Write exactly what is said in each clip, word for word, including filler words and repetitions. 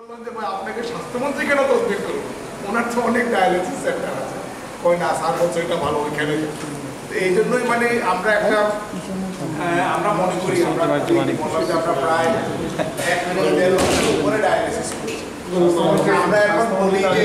আপনাকে স্বাস্থ্যমন্ত্রী কেন তদবির করবো, ওনার তো অনেক ডায়ালিসিস সেন্টার আছে, কই না স্যার বলছে এটা ভালো ওইখানে। এই জন্যই মানে আমরা একটা আমরা মনে করি আমরা প্রায় এক মিলিয়ন দেড় লক্ষের উপরে ডায়ালিসিস করছি। আমরা এখন বলি যে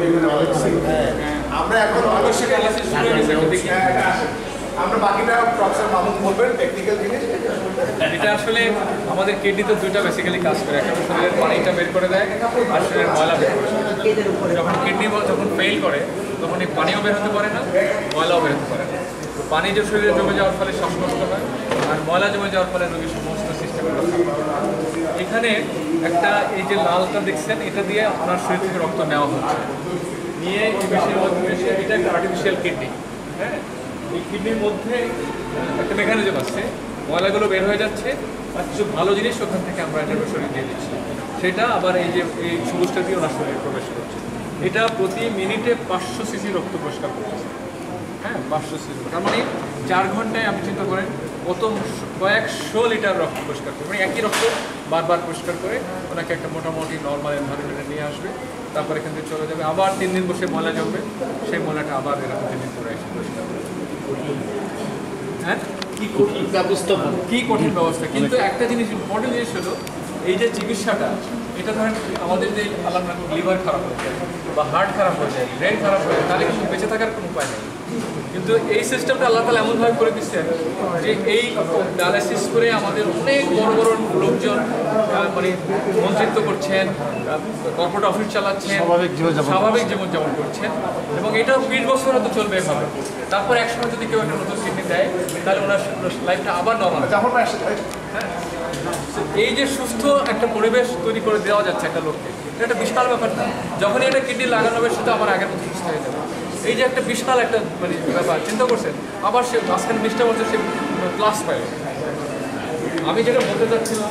আমরা এখন অবশ্যই ডায়ালিসিস শুরু হয়েছে, আমরা বাকিটা প্রফেসর মামুন বলবেন টেকনিক্যাল জিনিস। এটা আসলে আমাদের কিডনিতে দুইটা বেসিক্যালি কাজ করে, একটা শরীরের পানিটা বের করে দেয় আর শরীরের ময়লা বের করে। যখন কিডনি যখন ফেল করে তখন এই পানিও বের হতে পারে না, ময়লাও বের হতে পারে না। পানি যে শরীরে জমে যাওয়ার ফলে শ্বাসকষ্ট হয় আর ময়লা জমে যাওয়ার ফলে রোগীর সমস্ত সিস্টেমগুলো এখানে একটা এই যে লালটা দেখছেন এটা দিয়ে আপনার শরীর থেকে রক্ত নেওয়া হচ্ছে, নিয়ে এই মেশিনের মধ্যে এটা একটা আর্টিফিশিয়াল কিডনি। হ্যাঁ, এই কিডনির মধ্যে একটা মেকানিজম আছে, ময়লাগুলো বের হয়ে যাচ্ছে আর কিছু ভালো জিনিস ওখান থেকে আমরা এটা শরীর দিয়ে দিচ্ছি, সেটা আবার এই যে এই সবুজটা দিয়ে ওনার শরীরে প্রবেশ করছে। এটা প্রতি মিনিটে পাঁচশো সিসি রক্ত পরিষ্কার করতেছে। হ্যাঁ, পাঁচশো সিসি, তার মানে চার ঘন্টায় আপনি চিন্তা করেন কত কয়েকশো লিটার রক্ত পরিষ্কার করে, মানে একই রক্ত বারবার পরিষ্কার করে ওনাকে একটা মোটামুটি নর্মাল এনভায়রনমেন্টে নিয়ে আসবে, তারপর এখান থেকে চলে যাবে, আবার তিন দিন বসে ময়লা জমবে, সেই ময়লাটা আবার এরকম তিন দিন করে এসে পরিষ্কার করবে। হ্যাঁ, কি কঠিন ব্যবস্থা, কি কঠিন ব্যবস্থা। কিন্তু একটা জিনিস ইম্পর্টেন্ট জিনিস হলো এই যে চিকিৎসাটা, এটা ধরেন আমাদের যে আল্লাহ লিভার খারাপ হয়ে যায় বা হার্ট খারাপ হয়ে যায়, ব্রেন খারাপ হয়ে যায়, তাহলে কিন্তু বেঁচে থাকার কোনো উপায় নেই। কিন্তু এই সিস্টেমটা আল্লাহ তাআলা এমনভাবে করে দিচ্ছেন যে এই ডায়ালিসিস করে আমাদের অনেক বড় বড় লোকজন মানে মন্ত্রিত্ব করছেন, কর্পোরেট অফিস চালাচ্ছেন, স্বাভাবিক জীবনযাপন করছেন, এবং এটাও বিশ বছর হয়তো চলবে এভাবে। তারপর একসময় যদি কেউ একটা নতুন কিডনি দেয় তাহলে ওনার লাইফটা আবার নর্মাল। হ্যাঁ, এই যে সুস্থ একটা পরিবেশ তৈরি করে দেওয়া যাচ্ছে একটা লোককে, এটা একটা বিশাল ব্যাপার না। যখনই একটা কিডনি লাগানো হবে সেটা আবার আগের মতো সুস্থ হয়ে যাবে। এই যে একটা বিশাল একটা মানে ব্যাপার চিন্তা করছেন, আবার সে মাঝখানে বিশটা বছর সে প্লাস পায়। আমি যেটা বলতে চাচ্ছিলাম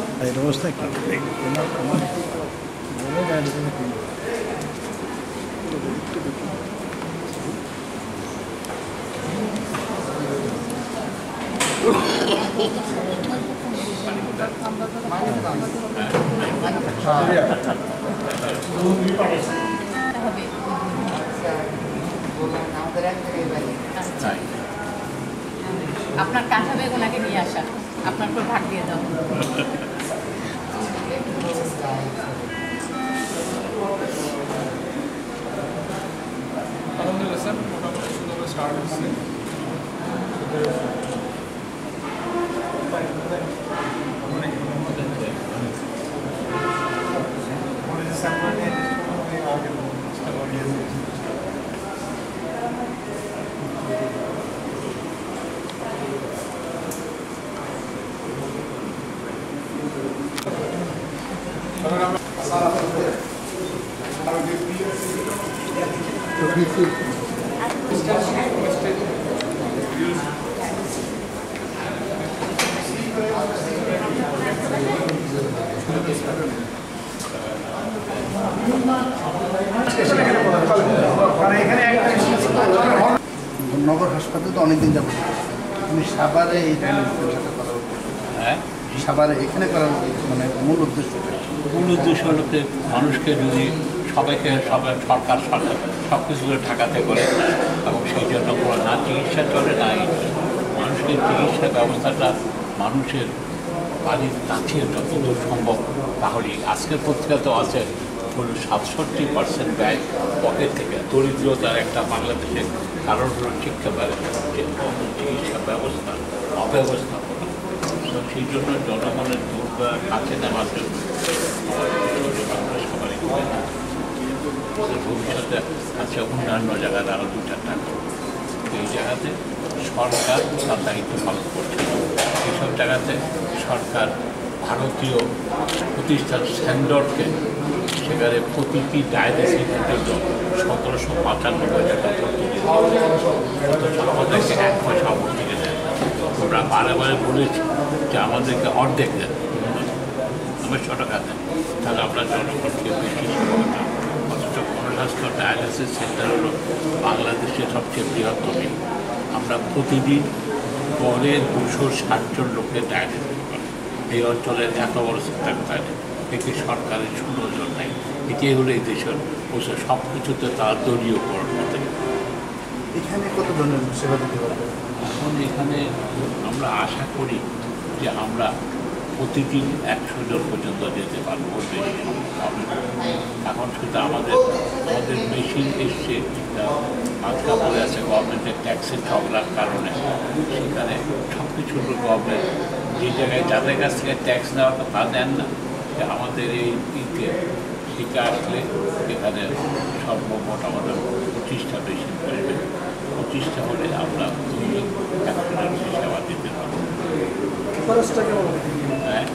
আপনার কাঁচা বেগুন আগে নিয়ে আসা, আপনার উপর ভাগ দিয়ে দাও। আলহামদুলিল্লাহ স্যার, মোটামুটি সুন্দরভাবে স্টার্ট হচ্ছে। নগর হাসপাতালে তো অনেকদিন যাবো, তুমি সাভারে এই হ্যাঁ সাভারে এখানে করার মানে মূল উদ্দেশ্য মূল উদ্দেশ্য হলো যে মানুষকে যদি সবাইকে সবাই সরকার সরকার সব কিছু করে ঢাকাতে করে, এবং সেই জন্য কোনো না চিকিৎসা চলে না মানুষের চিকিৎসা ব্যবস্থাটা মানুষের বাড়ির কাছে যতদূর সম্ভব। তাহলে আজকের পত্রিকাতে আছে হলো সাতষট্টি পার্সেন্ট ব্যয় পকেট থেকে, দরিদ্রতার একটা বাংলাদেশে কারণ হলো শিক্ষা চিকিৎসা ব্যবস্থা অব্যবস্থা করা। তো সেই জন্য জনগণের দূর কাছে নেওয়ার জন্য সবাই ভবিষ্যতে আছে অন্যান্য জায়গায় আরও দু চারটা করবে। এই জায়গাতে সরকার তার দায়িত্ব পালন করছে। এইসব জায়গাতে সরকার ভারতীয় প্রতিষ্ঠান স্যান্ডরকে সেখানে প্রতিটি ডায়ালিসিসের জন্য সতেরোশো পঁচানব্বই টাকা অথচ আমাদেরকে এক পয়সা থেকে দেয়। আমরা বারে বারে বলেছি যে আমাদেরকে অর্ধেক দেন, নব্বইশো টাকা দেন, তাহলে আমরা জনগণকে বেশি সুবিধা। অথচ গণস্বাস্থ্য ডায়ালিসিস সেন্টার হলো বাংলাদেশের সবচেয়ে বৃহত্তম। আমরা প্রতিদিন পরে দুশো ষাটজন লোকের ডায়ালিসিস করি। এই অঞ্চলের এত বড় সেন্টার এটি সরকারের সুনজর নাই। এটাই হলো এই দেশের ওসব সব কিছুতে তার দলীয় করতে। এখানে কত ধরনের সেবা দিতে পারবে? এখন এখানে আমরা আশা করি যে আমরা প্রতিদিন একশো জন পর্যন্ত যেতে পারবো, বেশি হবে। এখন শুধু আমাদের আমাদের মেশিন এসছে, আটকা পড়ে আছে গভর্নমেন্টের ট্যাক্সের ঝগড়ার কারণে। সেখানে সব কিছু গভর্নমেন্ট যে জায়গায় যাদের কাছ থেকে ট্যাক্স নেওয়ার তা দেন না, যে আমাদের এই ইতে সেটা আসলে এখানে সর্বমোট আমাদের পঁচিশটা মেশিন আসবে। পঁচিশটা হলে আমরা একশো জন সেবা দিতে পারবো। হ্যাঁ,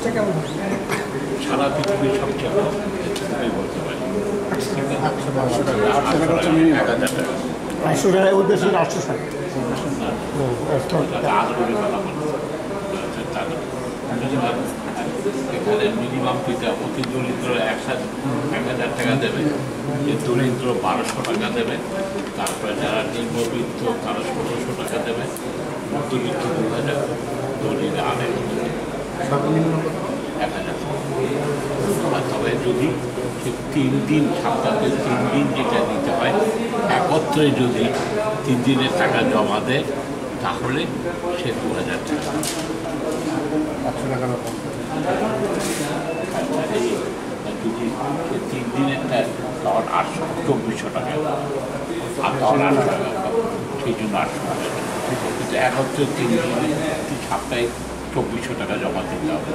সারা পৃথিবীর সবচেয়ে কম আমি বলতে পারি। এক হাজার টাকা আটশো টাকায় উদ্দেশ্যে আটশো টাকা এখানে মিনিমাম পিতা অতি দরিদ্র একসাথে এক হাজার টাকা দেবে, যে দরিদ্র বারোশো টাকা দেবে, তারপরে যারা নিম্নবিত্ত তারা ষোলোশো টাকা দেবে, মধ্যবিত্ত দু হাজার, দরিদ্র আড়াই সর্বনিম্ন এক হাজার। আর তবে যদি সে তিন দিন সপ্তাহে তিন দিন যেটা দিতে হয় একত্রে যদি তিন দিনের টাকা জমা দেয় তাহলে সে দু হাজার টাকা। একশো টাকার মতো এই যদি সে তিন দিনেরটা তখন আটশো চব্বিশশো টাকা, আর তখন আটশো টাকা সেই জন্য আটশো টাকা। কিন্তু একত্রে তিন দিনে তিন সপ্তাহে চব্বিশশো টাকা জমা দিতে হবে।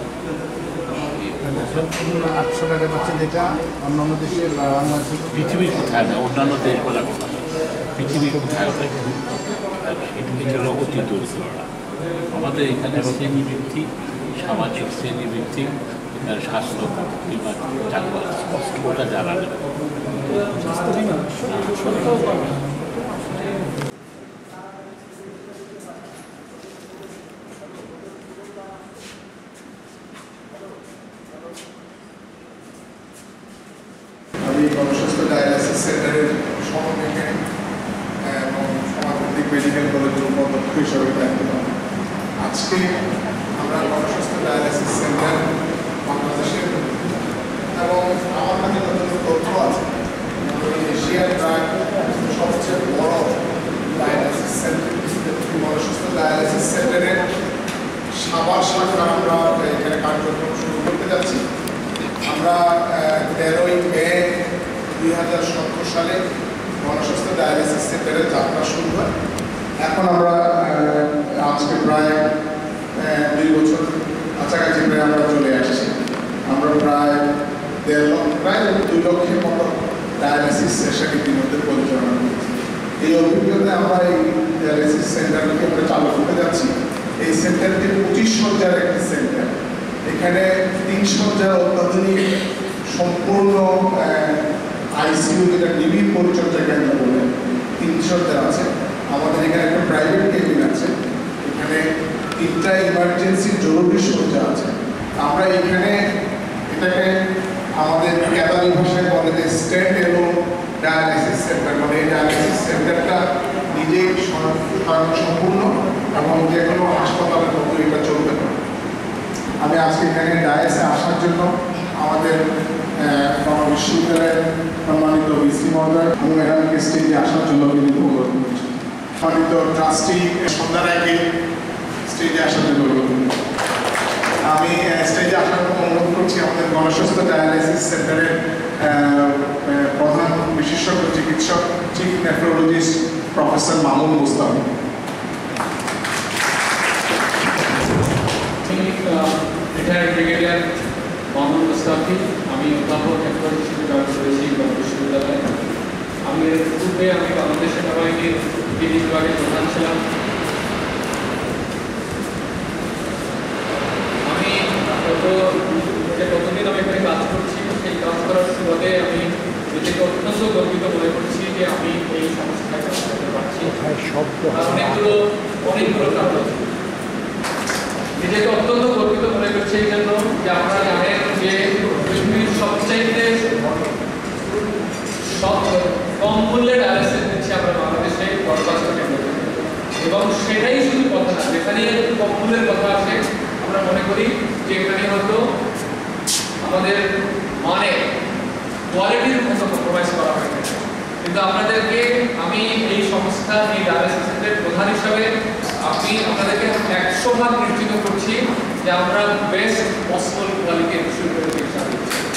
আটশো টাকা পাচ্ছে, যেটা অন্যান্য দেশে বাংলাদেশে পৃথিবীর কোথায় না, অন্যান্য দেশগুলো কোথায়, পৃথিবীর কোথায় হবে এটা হলো অতি দরিদ্ররা। আমাদের এখানে শ্রেণীভিত্তিক, সামাজিক শ্রেণীভিত্তিক এখানে স্বাস্থ্য বিমা চালু আছে, ওটা জানা নেবে। আমি গণস্বাস্থ্য ডায়ালাইসিস সেন্টারের সহবিজ্ঞানী এবং সমাজভিত্তিক মেডিকেল কলেজের উপাধ্যক্ষ হিসাবে দায়িত্ব পালন। আজকে আমরা গণস্বাস্থ্য ডায়ালাইসিস সেন্টার বাংলাদেশের এবং আমার কাছে যতটুকু তথ্য আছে এশিয়ার প্রায় সবচেয়ে বড় ডায়ালাইসিস সেন্টার গণস্বাস্থ্য ডায়ালাইসিস সেন্টারের সাভার শাখা আমরা এখানে কার্যক্রম শুরু করতে যাচ্ছি। আমরা তেরোই মে দুই হাজার সতেরো সালে গণস্বাস্থ্য ডায়ালিসিস সেন্টারের যাত্রা শুরু হয়। এখন আমরা আজকে প্রায় দুই বছর কাছাকাছি প্রায় আমরা চলে আসছি। আমরা প্রায় দেড় লক্ষ প্রায় দুই লক্ষের মতো ডায়ালিসিস সেশন ইতিমধ্যে পরিচালনা করছি। এই অভিজ্ঞতায় আমরা এই ডায়ালিসিস সেন্টারকে আমরা চালু করতে যাচ্ছি। এই সেন্টারটি পঁচিশ সজ্জার একটি সেন্টার। এখানে তিন সজ্জার অত্যাধুনিক সম্পূর্ণ আইসিইউ, যেটা নিবিড় পরিচর্যা কেন্দ্র বলে তিন সজ্জার আছে। আমাদের এখানে একটা প্রাইভেট কেবিন আছে, এখানে তিনটা ইমার্জেন্সি জরুরি সজ্জা আছে। আমরা এখানে এটাকে আমাদের ক্যাদারি ভাষায় বলে যে স্ট্যান্ড এবং ডায়ালিসিস সেন্টার, মানে এই ডায়ালিসিস সেন্টারটা নিজেই সম্পূর্ণ এবং যে কোনো হাসপাতালের মতো এটা চলবে না। আমি আজকে এখানে ডায়াসে আসার জন্য আমাদের বিশ্ববিদ্যালয়ের সম্মানিত ভিসি মহোদয় এবং ম্যাডামকে স্টেজে আসার জন্য বিনীত অনুরোধ করছি। সম্মানিত ট্রাস্টি সন্ধ্যা রায়কে স্টেজে আসার জন্য অনুরোধ করছি। আমি স্টেজে আসার জন্য অনুরোধ করছি আমাদের গণস্বাস্থ্য ডায়ালাইসিস সেন্টারের প্রধান বিশেষজ্ঞ চিকিৎসক, chief nephrologist professor Mamun Mustafi. Retired brigadier Mamun Mustafi. আমি অধ্যাপক নেফ্রোলজি হিসেবে জয়েন করেছি বিশ্ববিদ্যালয়ে। আমি এর পূর্বে আমি বাংলাদেশ সেনাবাহিনীর কিডনি বিভাগের প্রধান ছিলাম। আমি গত যে কতদিন আমি এখানে কাজ করছি, সেই কাজ করার সুবাদে আমি নিজেকে অত্যন্ত গর্বিত মনে করছি যে আমি এই সংস্থায় কাজ করতে পারছি। অনেকগুলো অনেকগুলো কারণ আছে। নিজেকে অত্যন্ত গর্বিত মনে করছি এই জন্য যে আপনারা জানেন যে পৃথিবীর সবচাইতে কম মূল্যে ডায়ালিসিস দিচ্ছি আমরা বাংলাদেশে গণস্বাস্থ্য কেন্দ্রে, এবং সেটাই শুধু কথা না, যেখানে কম মূল্যের কথা আসে আমরা মনে করি যে এখানে হয়তো আমাদের মানে কোয়ালিটির মতো কম্প্রোমাইজ করা হয় কিন্তু আপনাদেরকে আমি এই সংস্থা এই ডায়ালিসিস সেন্টারের প্রধান হিসাবে আপনি আপনাদেরকে একশো ভাগ নিশ্চিত করছি যে আমরা বেস্ট পসিবল কোয়ালিটি এনশিওর করে দিচ্ছি।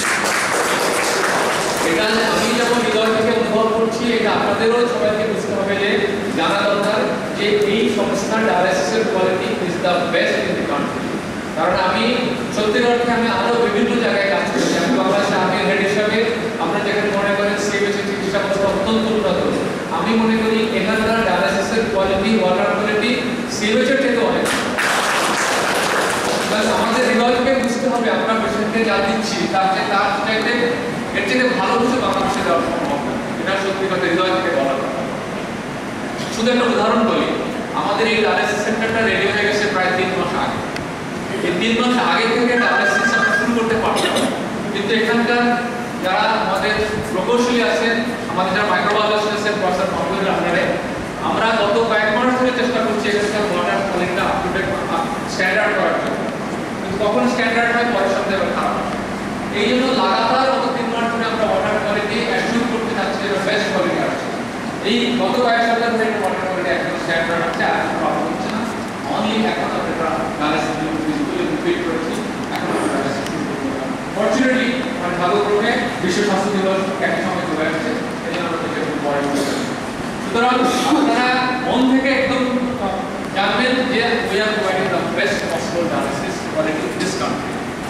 এটা আমি যখন হৃদয় থেকে অনুভব করছি, এটা আপনাদেরও সবাইকে বুঝতে হবে যে জানা দরকার যে এই সংস্থার ডায়ালিসিসের quality is the best in the country. কারণ আমি সত্যিকার অর্থে আমি আরও বিভিন্ন জায়গায় কাজ করছি। আমি বাংলাদেশে আর্মির হেড হিসাবে আমরা যেখানে মনে করেন সিএমএইচ চিকিৎসা ব্যবস্থা অত্যন্ত উন্নত, আমি মনে করি এখানকার ডায়ালিসিসের কোয়ালিটি, ওয়াটার কোয়ালিটি সিএমএইচ এর থেকে অনেক। আমাদের হৃদয়কে বুঝতে হবে আমরা পেশেন্টকে যা দিচ্ছি তার চেয়ে তার চাইতে এর থেকে ভালো কিছু বাংলাদেশে দেওয়া সম্ভব না। এটা সত্যি কথা হৃদয় থেকে বলা কথা। শুধু একটা উদাহরণ বলি, আমাদের এই ডায়ালিসিস সেন্টারটা রেডি হয়ে গেছে প্রায় তিন মাস আগে। এই তিন মাস আগে থেকে ডায়ালিসিস আমরা শুরু করতে পারতাম, কিন্তু এখানকার যারা আমাদের প্রকৌশলী আছেন, আমাদের যারা মাইক্রোবায়োলজিস্ট আছেন, প্রফেসর মাহমুদুর আহমেদে, আমরা গত কয়েক মাস ধরে চেষ্টা করছি এখানকার ওয়াটার কোয়ালিটিটা আপ টু ডেট স্ট্যান্ডার্ড করার জন্য, কিন্তু কখন স্ট্যান্ডার্ড হয় পরের সপ্তাহে আবার খারাপ। এই জন্য লাগাতার গত তিন মাস ধরে আমরা ওয়াটার কোয়ালিটি অ্যাসিউর করতে যাচ্ছি যে বেস্ট কোয়ালিটি আসছে। এই গত কয়েক সপ্তাহ ধরে ওয়াটার কোয়ালিটি একদম স্ট্যান্ডার্ড আছে, আর প্রবলেম হচ্ছে না। অনলি এখন আমরা ডায়ালিসিস ফিট করেছি, এখন আমরা ডায়ালিসিস ফরচুনেটলি মানে ভাগ্যক্রমে বিশ্ব স্বাস্থ্য দিবস একই সঙ্গে চলে আসছে, এই জন্য আমরা থেকে একটু পরে বলে যাচ্ছি। সুতরাং আপনারা মন থেকে একদম জানবেন যে we are providing the best possible dialysis quality in this country.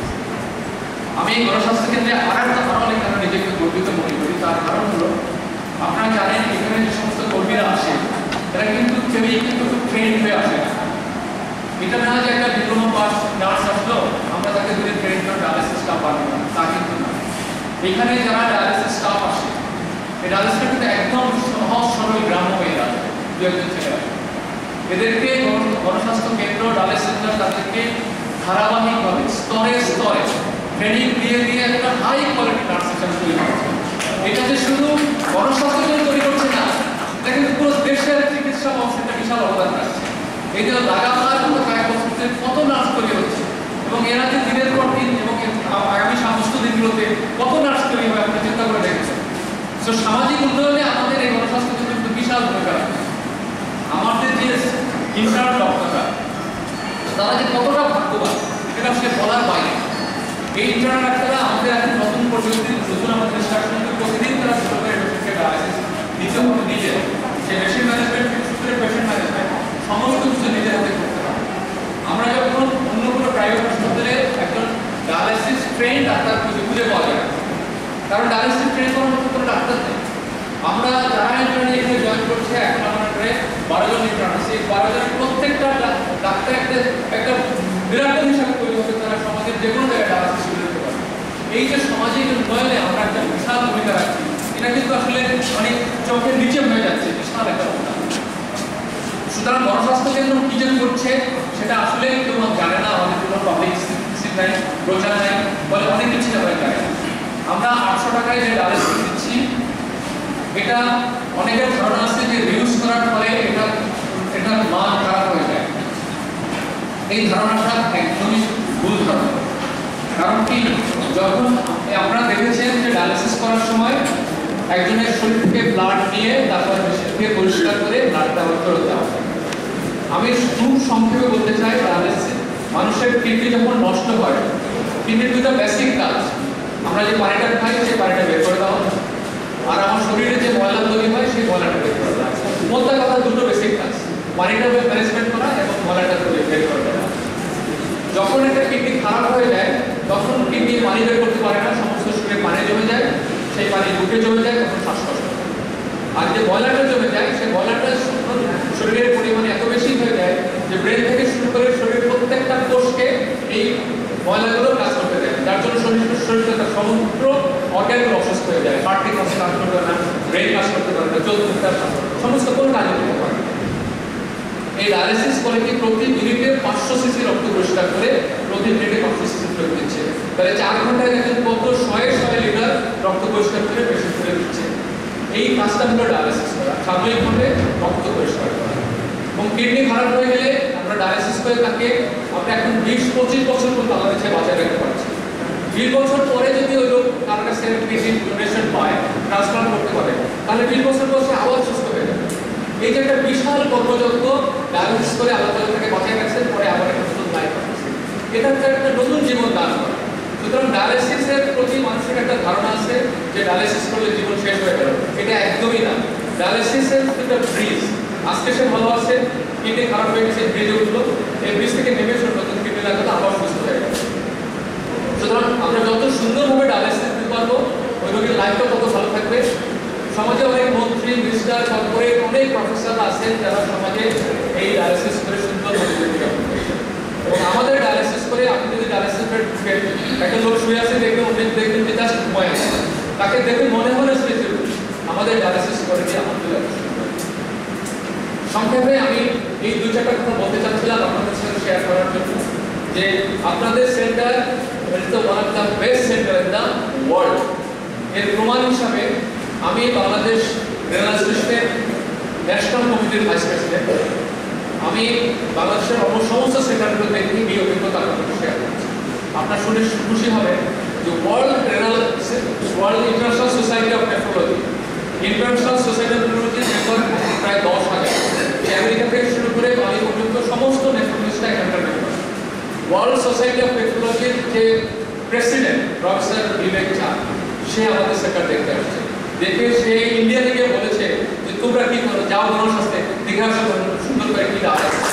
আমি গণস্বাস্থ্য কেন্দ্রে আর একটা কারণে কেন নিজেকে গর্বিত মনে করি, তার কারণ হলো আপনারা জানেন এখানে যে সমস্ত কর্মীরা আসে তারা কিন্তু কেউই কিন্তু খুব ট্রেন্ড হয়ে আসে না। এটা না যে একটা ডিপ্লোমা পাস নার্স আসলো আমরা তাকে ধরে ট্রেন করে ডায়ালিসিস স্টাফ বানাবো, তা কিন্তু না। এখানে যারা ডায়ালিসিস স্টাফ আসে, এই ডায়ালিসিসটা কিন্তু একদম সহজ সরল গ্রাম্য মেয়েরা, দু একজন ছেলেরা। এদেরকে গণস্বাস্থ্য কেন্দ্র ডায়ালিসিস সেন্টার তাদেরকে ধারাবাহিকভাবে স্তরে স্তরে ট্রেনিং দিয়ে দিয়ে একটা হাই কোয়ালিটি নার্স হিসেবে তৈরি করছে। এটা যে শুধু গণস্বাস্থ্য কেন্দ্র তৈরি করছে না, এটা কিন্তু পুরো দেশের চিকিৎসা ব্যবস্থাটা বিশাল অবদান রাখছে। এই যে লাগাতার গত কয়েক বছর ধরে কত নার্স তৈরি হচ্ছে এবং এরা যে দিনের পর দিন এবং আগামী সমস্ত দিনগুলোতে কত নার্স তৈরি হবে আপনি চিন্তা করে দেখেছেন। তো সামাজিক উন্নয়নে আমাদের এই গণস্বাস্থ্য কেন্দ্র কিন্তু বিশাল ভূমিকা রাখে। আমাদের যে ইন্টার্ন ডক্টররা তারা যে কতটা ভাগ্যবান এটা সে বলার বাইরে। এই ইন্টার্ন ডাক্তাররা আমাদের এখন নতুন প্রযুক্তি নতুন আমাদের ইনস্ট্রাকশন প্রতিদিন তারা ছোটো করে পেশেন্টকে ডায়ালিসিস নিতে হবে নিজে, সে মেশিন ম্যানেজমেন্ট থেকে পেশেন্ট ম্যানেজমেন্ট সমস্ত কিছু নিজের হাতে করতে হবে। আমরা যখন অন্য কোনো প্রাইভেট হাসপাতালে একজন ডায়ালিসিস ট্রেন ডাক্তার খুঁজে খুঁজে পাওয়া যায়, কারণ ডায়ালিসিস ট্রেন করার মতো কোনো ডাক্তার নেই। আমরা যারা ইন্টার্ন এখানে জয়েন করছে এখন আমার প্রায় বারো জন ইন্টার্ন আছে, এই বারো জনের প্রত্যেকটা ডাক্তার একটা একটা বিরাট হিসাবে তৈরি হবে, তারা সমাজের যে কোনো জায়গায় ডায়ালিসিস শুরু করতে পারে। এই যে সামাজিক উন্নয়নে আমরা একটা বিশাল ভূমিকা রাখছি, এটা কিন্তু আসলে অনেক চোখের নিচে হয়ে যাচ্ছে, বিশাল একটা ভূমিকা। সুতরাং গণস্বাস্থ্য কেন্দ্র কি যে করছে সেটা আসলে কেউ জানে না, আমাদের কোনো পাবলিক নাই, প্রচার নাই, বলে অনেক কিছু আমরা জানি না। আমরা আটশো টাকায় যে ডায়ালিসিস দিচ্ছি, এটা অনেকের ধারণা আছে যে রিউজ করার ফলে এটা এটার মান খারাপ হয়ে যায়। এই ধারণাটা একদমই ভুল ধারণা। কারণ কি, যখন আপনারা দেখেছেন যে ডায়ালিসিস করার সময় একজনের শরীর থেকে ব্লাড নিয়ে তারপর মেশিনকে পরিষ্কার করে ব্লাডটা আবার ফেরত দেওয়া হয়। আমি খুব সংক্ষেপে বলতে চাই, ডায়ালিসিস মানুষের কিডনি যখন নষ্ট হয়, কিডনির দুটো বেসিক কাজ, আমরা যে পানিটা খাই সেই পানিটা বের করে দেওয়া, আর আমার শরীরে যে ময়লা তৈরি হয় সেই ময়লাটা বের করে দেওয়া। মোদ্দা কথা দুটো বেসিক কাজ, পানিটা ম্যানেজমেন্ট করা এবং ময়লাটা বের করে দেওয়া। যখন একটা কিডনি খারাপ হয়ে যায় তখন কিডনি পানি বের করতে পারে না, সমস্ত শরীরে পানি জমে যায়, সেই পানি বুকে জমে যায়, তখন শ্বাসকষ্ট। আর যে ময়লাটা জমে যায় সেই ময়লাটা শরীরের পরিমাণে এত বেশি হয়ে যায় যে ব্রেন থেকে শুরু করে শরীরের প্রত্যেকটা কোষকে এই ময়লাগুলো কাজ করতে দেয়, যার জন্য শরীর শরীরে একটা সমগ্র অর্গানগুলো অসুস্থ হয়ে যায়। হার্টে কাজ করতে পারে না, ব্রেন কাজ করতে পারে না, চলতে সমস্ত কোনো কাজ করতে পারে না। এই ডায়ালিসিস করে কি প্রতি মিনিটে পাঁচশো সিসি রক্ত পরিষ্কার করে প্রতি মিনিটে পাঁচশো সিসি ফেরত দিচ্ছে, তাহলে চার ঘন্টায় দেখেন কত শয়ে শয়ে লিটার রক্ত পরিষ্কার করে পেশেন্ট ফেরত দিচ্ছে। এই কাজটা হলো ডায়ালিসিস করা, সাময়িকভাবে রক্ত পরিষ্কার করা। এবং কিডনি খারাপ হয়ে গেলে আমরা ডায়ালিসিস করে তাকে আমরা এখন বিশ পঁচিশ বছর পর্যন্ত আমাদের কাছে বাঁচায় রাখতে পারছি। বিশ বছর পরে যদি ওই রোগ কারো কাছে কিডনি ডোনেশন পায়, ট্রান্সপ্লান্ট করতে পারে, তাহলে বিশ বছর বয়সে আবার সুস্থ হয়ে যাবে। এই যে একটা বিশাল কর্মযজ্ঞ ডায়ালিসিস করে আল্লাহ তাআলা তাকে বাঁচিয়ে রাখছেন, পরে আবার একটা নতুন লাইফ আসছে। এটা একটা একটা নতুন জীবন দান করে। সুতরাং ডায়ালিসিসের প্রতি মানুষের একটা ধারণা আছে যে ডায়ালিসিস করলে জীবন শেষ হয়ে গেল, এটা একদমই না। ডায়ালিসিসের একটা ব্রিজ, আজকে সে ভালো আছে, কিডনি খারাপ হয়ে গেছে, ব্রিজে উঠলো, এই ব্রিজ থেকে নেমে সে নতুন কিডনি লাগাতে আবার সুস্থ হয়ে গেল। সুতরাং আমরা যত সুন্দরভাবে ডায়ালিসিস দিতে পারবো, ওই রোগীর লাইফটা তত ভালো থাকবে। সমাজে অনেক মন্ত্রী, মিনিস্টার, কর্পোরেট, অনেক প্রফেসর আছেন যারা সমাজে এই ডায়ালিসিস করে সুন্দরভাবে জীবিকা করতেছেন। এবং আমাদের ডায়ালিসিস করে আপনি যদি ডায়ালিসিস করে ঢুকেন, একটা লোক শুয়ে আছে দেখবেন, অনেক দেখবেন যে জাস্ট ঘুমায় আছে, তাকে দেখে মনে হয় না স্পেশাল, আমাদের ডায়ালিসিস করে দিয়ে আমাদের সংক্ষেপে আমি এই দুই চারটা কথা বলতে চাচ্ছিলাম আপনাদের সাথে শেয়ার করার জন্য যে আপনাদের centre is the one of the best centre in the world. এর প্রমাণ হিসাবে আমি বাংলাদেশ রেল স্টেশনের ন্যাশনাল কমিটির ভাইস প্রেসিডেন্ট। আমি বাংলাদেশের সমস্ত সেন্টারগুলো দেখে এই অভিজ্ঞতা আপনাদের শেয়ার করছি। আপনার শুনে খুশি হবে যে world renal world international society of nephrology, international society of nephrology member প্রায় দশ হাজার, আমেরিকা থেকে শুরু করে বালি পর্যন্ত সমস্ত নেফ্রোলজিস্টরা এখানকার মেম্বার। ওয়ার্ল্ড সোসাইটি অফ নেফ্রোলজির যে প্রেসিডেন্ট প্রফেসর বিবেক চাঁদ, সে আমাদের সেন্টার দেখতে আসছে, দেখে সে ইন্ডিয়া থেকে বলেছে যে তোমরা কি করো, যাও মানুষ আসতে দেখে আসো সুন্দর করে কি লাভ আছে।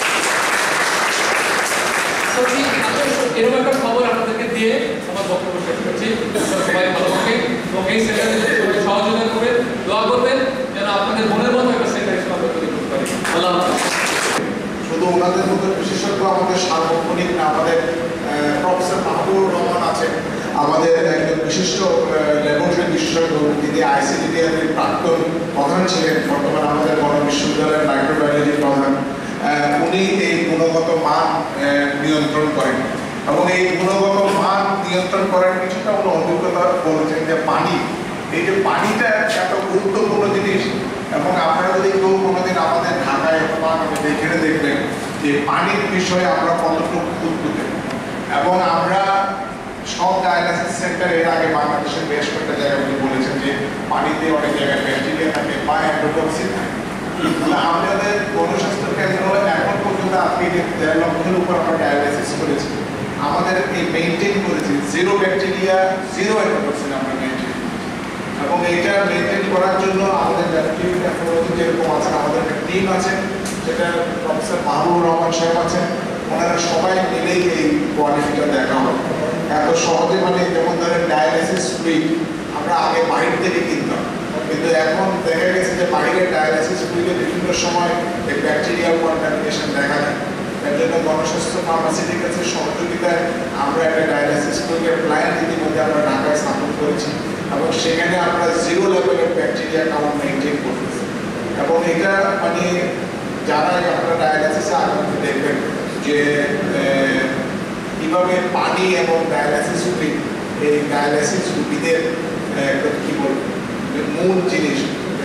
এরকম একটা খবর আপনাদেরকে দিয়ে আমার বক্তব্য শেষ করছি। সবাই ভালো থাকেন এবং এই সেন্টারে সবাই সহযোগিতা করবেন, দোয়া করবেন যেন আপনাদের মনের মতো একটা সেন্টার হিসেবে আমরা তৈরি করতে পারি। আল্লাহ হাফেজ। শুধু ওনাদের মতো বিশেষজ্ঞ আমাদের সার্বক্ষণিক না, আমাদের প্রফেসর মাহবুবুর রহমান আছেন, আমাদের একজন বিশিষ্ট ল্যাবরেটরি বিশেষজ্ঞ, তিনি আইসিডিডিআর এর প্রাক্তন প্রধান ছিলেন, বর্তমানে আমাদের গণ বিশ্ববিদ্যালয়ের মাইক্রোবায়োলজির প্রধান। উনি এই গুণগত মান নিয়ন্ত্রণ করেন এবং এই গুণগত মান নিয়ন্ত্রণ করার কিছুটা উনি অভিজ্ঞতা বলেছেন যে পানি, এই যে পানিটা এত গুরুত্বপূর্ণ জিনিস। এবং আপনারা যদি কেউ কোনোদিন আমাদের ঢাকায় অথবা এখানে দেখবেন যে পানির বিষয়ে আমরা কতটুকু উদ্বুদ্ধ, এবং আমরা সব ডায়ালিসিস সেন্টার এর আগে বাংলাদেশের বেশ কয়েকটা জায়গায় উনি বলেছেন যে পানিতে অনেক জায়গায় ব্যাকটেরিয়া থাকে বা অ্যান্ডোটক্সিন থাকে। আমাদের গণস্বাস্থ্য কেন্দ্র এখন পর্যন্ত আপনি দেড় লক্ষের উপর আমরা ডায়ালিসিস করেছি, আমাদের এই মেনটেন করেছি জিরো ব্যাকটেরিয়া, জিরো অ্যান্ডোটক্সিন আমরা মেনটেন। এবং এইটা মেনটেন করার জন্য আমাদের ল্যাবরেটরি নেফ্রোলজি যেরকম আছে, আমাদের একটা টিম আছে, সেটা প্রফেসর মাহবুবুর রহমান সাহেব আছেন, ওনারা সবাই মিলেই এই কোয়ালিটিটা দেখা হয়। এত সহজে মানে যেমন ধরেন ডায়ালিসিস ফ্লুইড আমরা আগে বাইরে থেকে কিনতাম, কিন্তু এখন দেখা গেছে যে বাইরে ডায়ালিসিস ফ্লুইডে বিভিন্ন সময় এই ব্যাকটেরিয়াল কন্টামিনেশন দেখা যায়। এর জন্য গণস্বাস্থ্য ফার্মাসিউটিক্যালসের সহযোগিতায় আমরা একটা ডায়ালিসিস ফ্লুইডের প্ল্যান্ট ইতিমধ্যে আমরা ঢাকায় স্থাপন করেছি এবং সেখানে আমরা জিরো লেভেলের ব্যাকটেরিয়া কাউন্ট মেনটেন করতেছি। এবং এটা মানে যারা আপনারা ডায়ালিসিসে আগ্রহ দেখবেন যে কীভাবে পানি এবং ডায়ালিসিস রুগী, এই ডায়ালিসিস রুগীদের কী বলবো মূল জিনিস,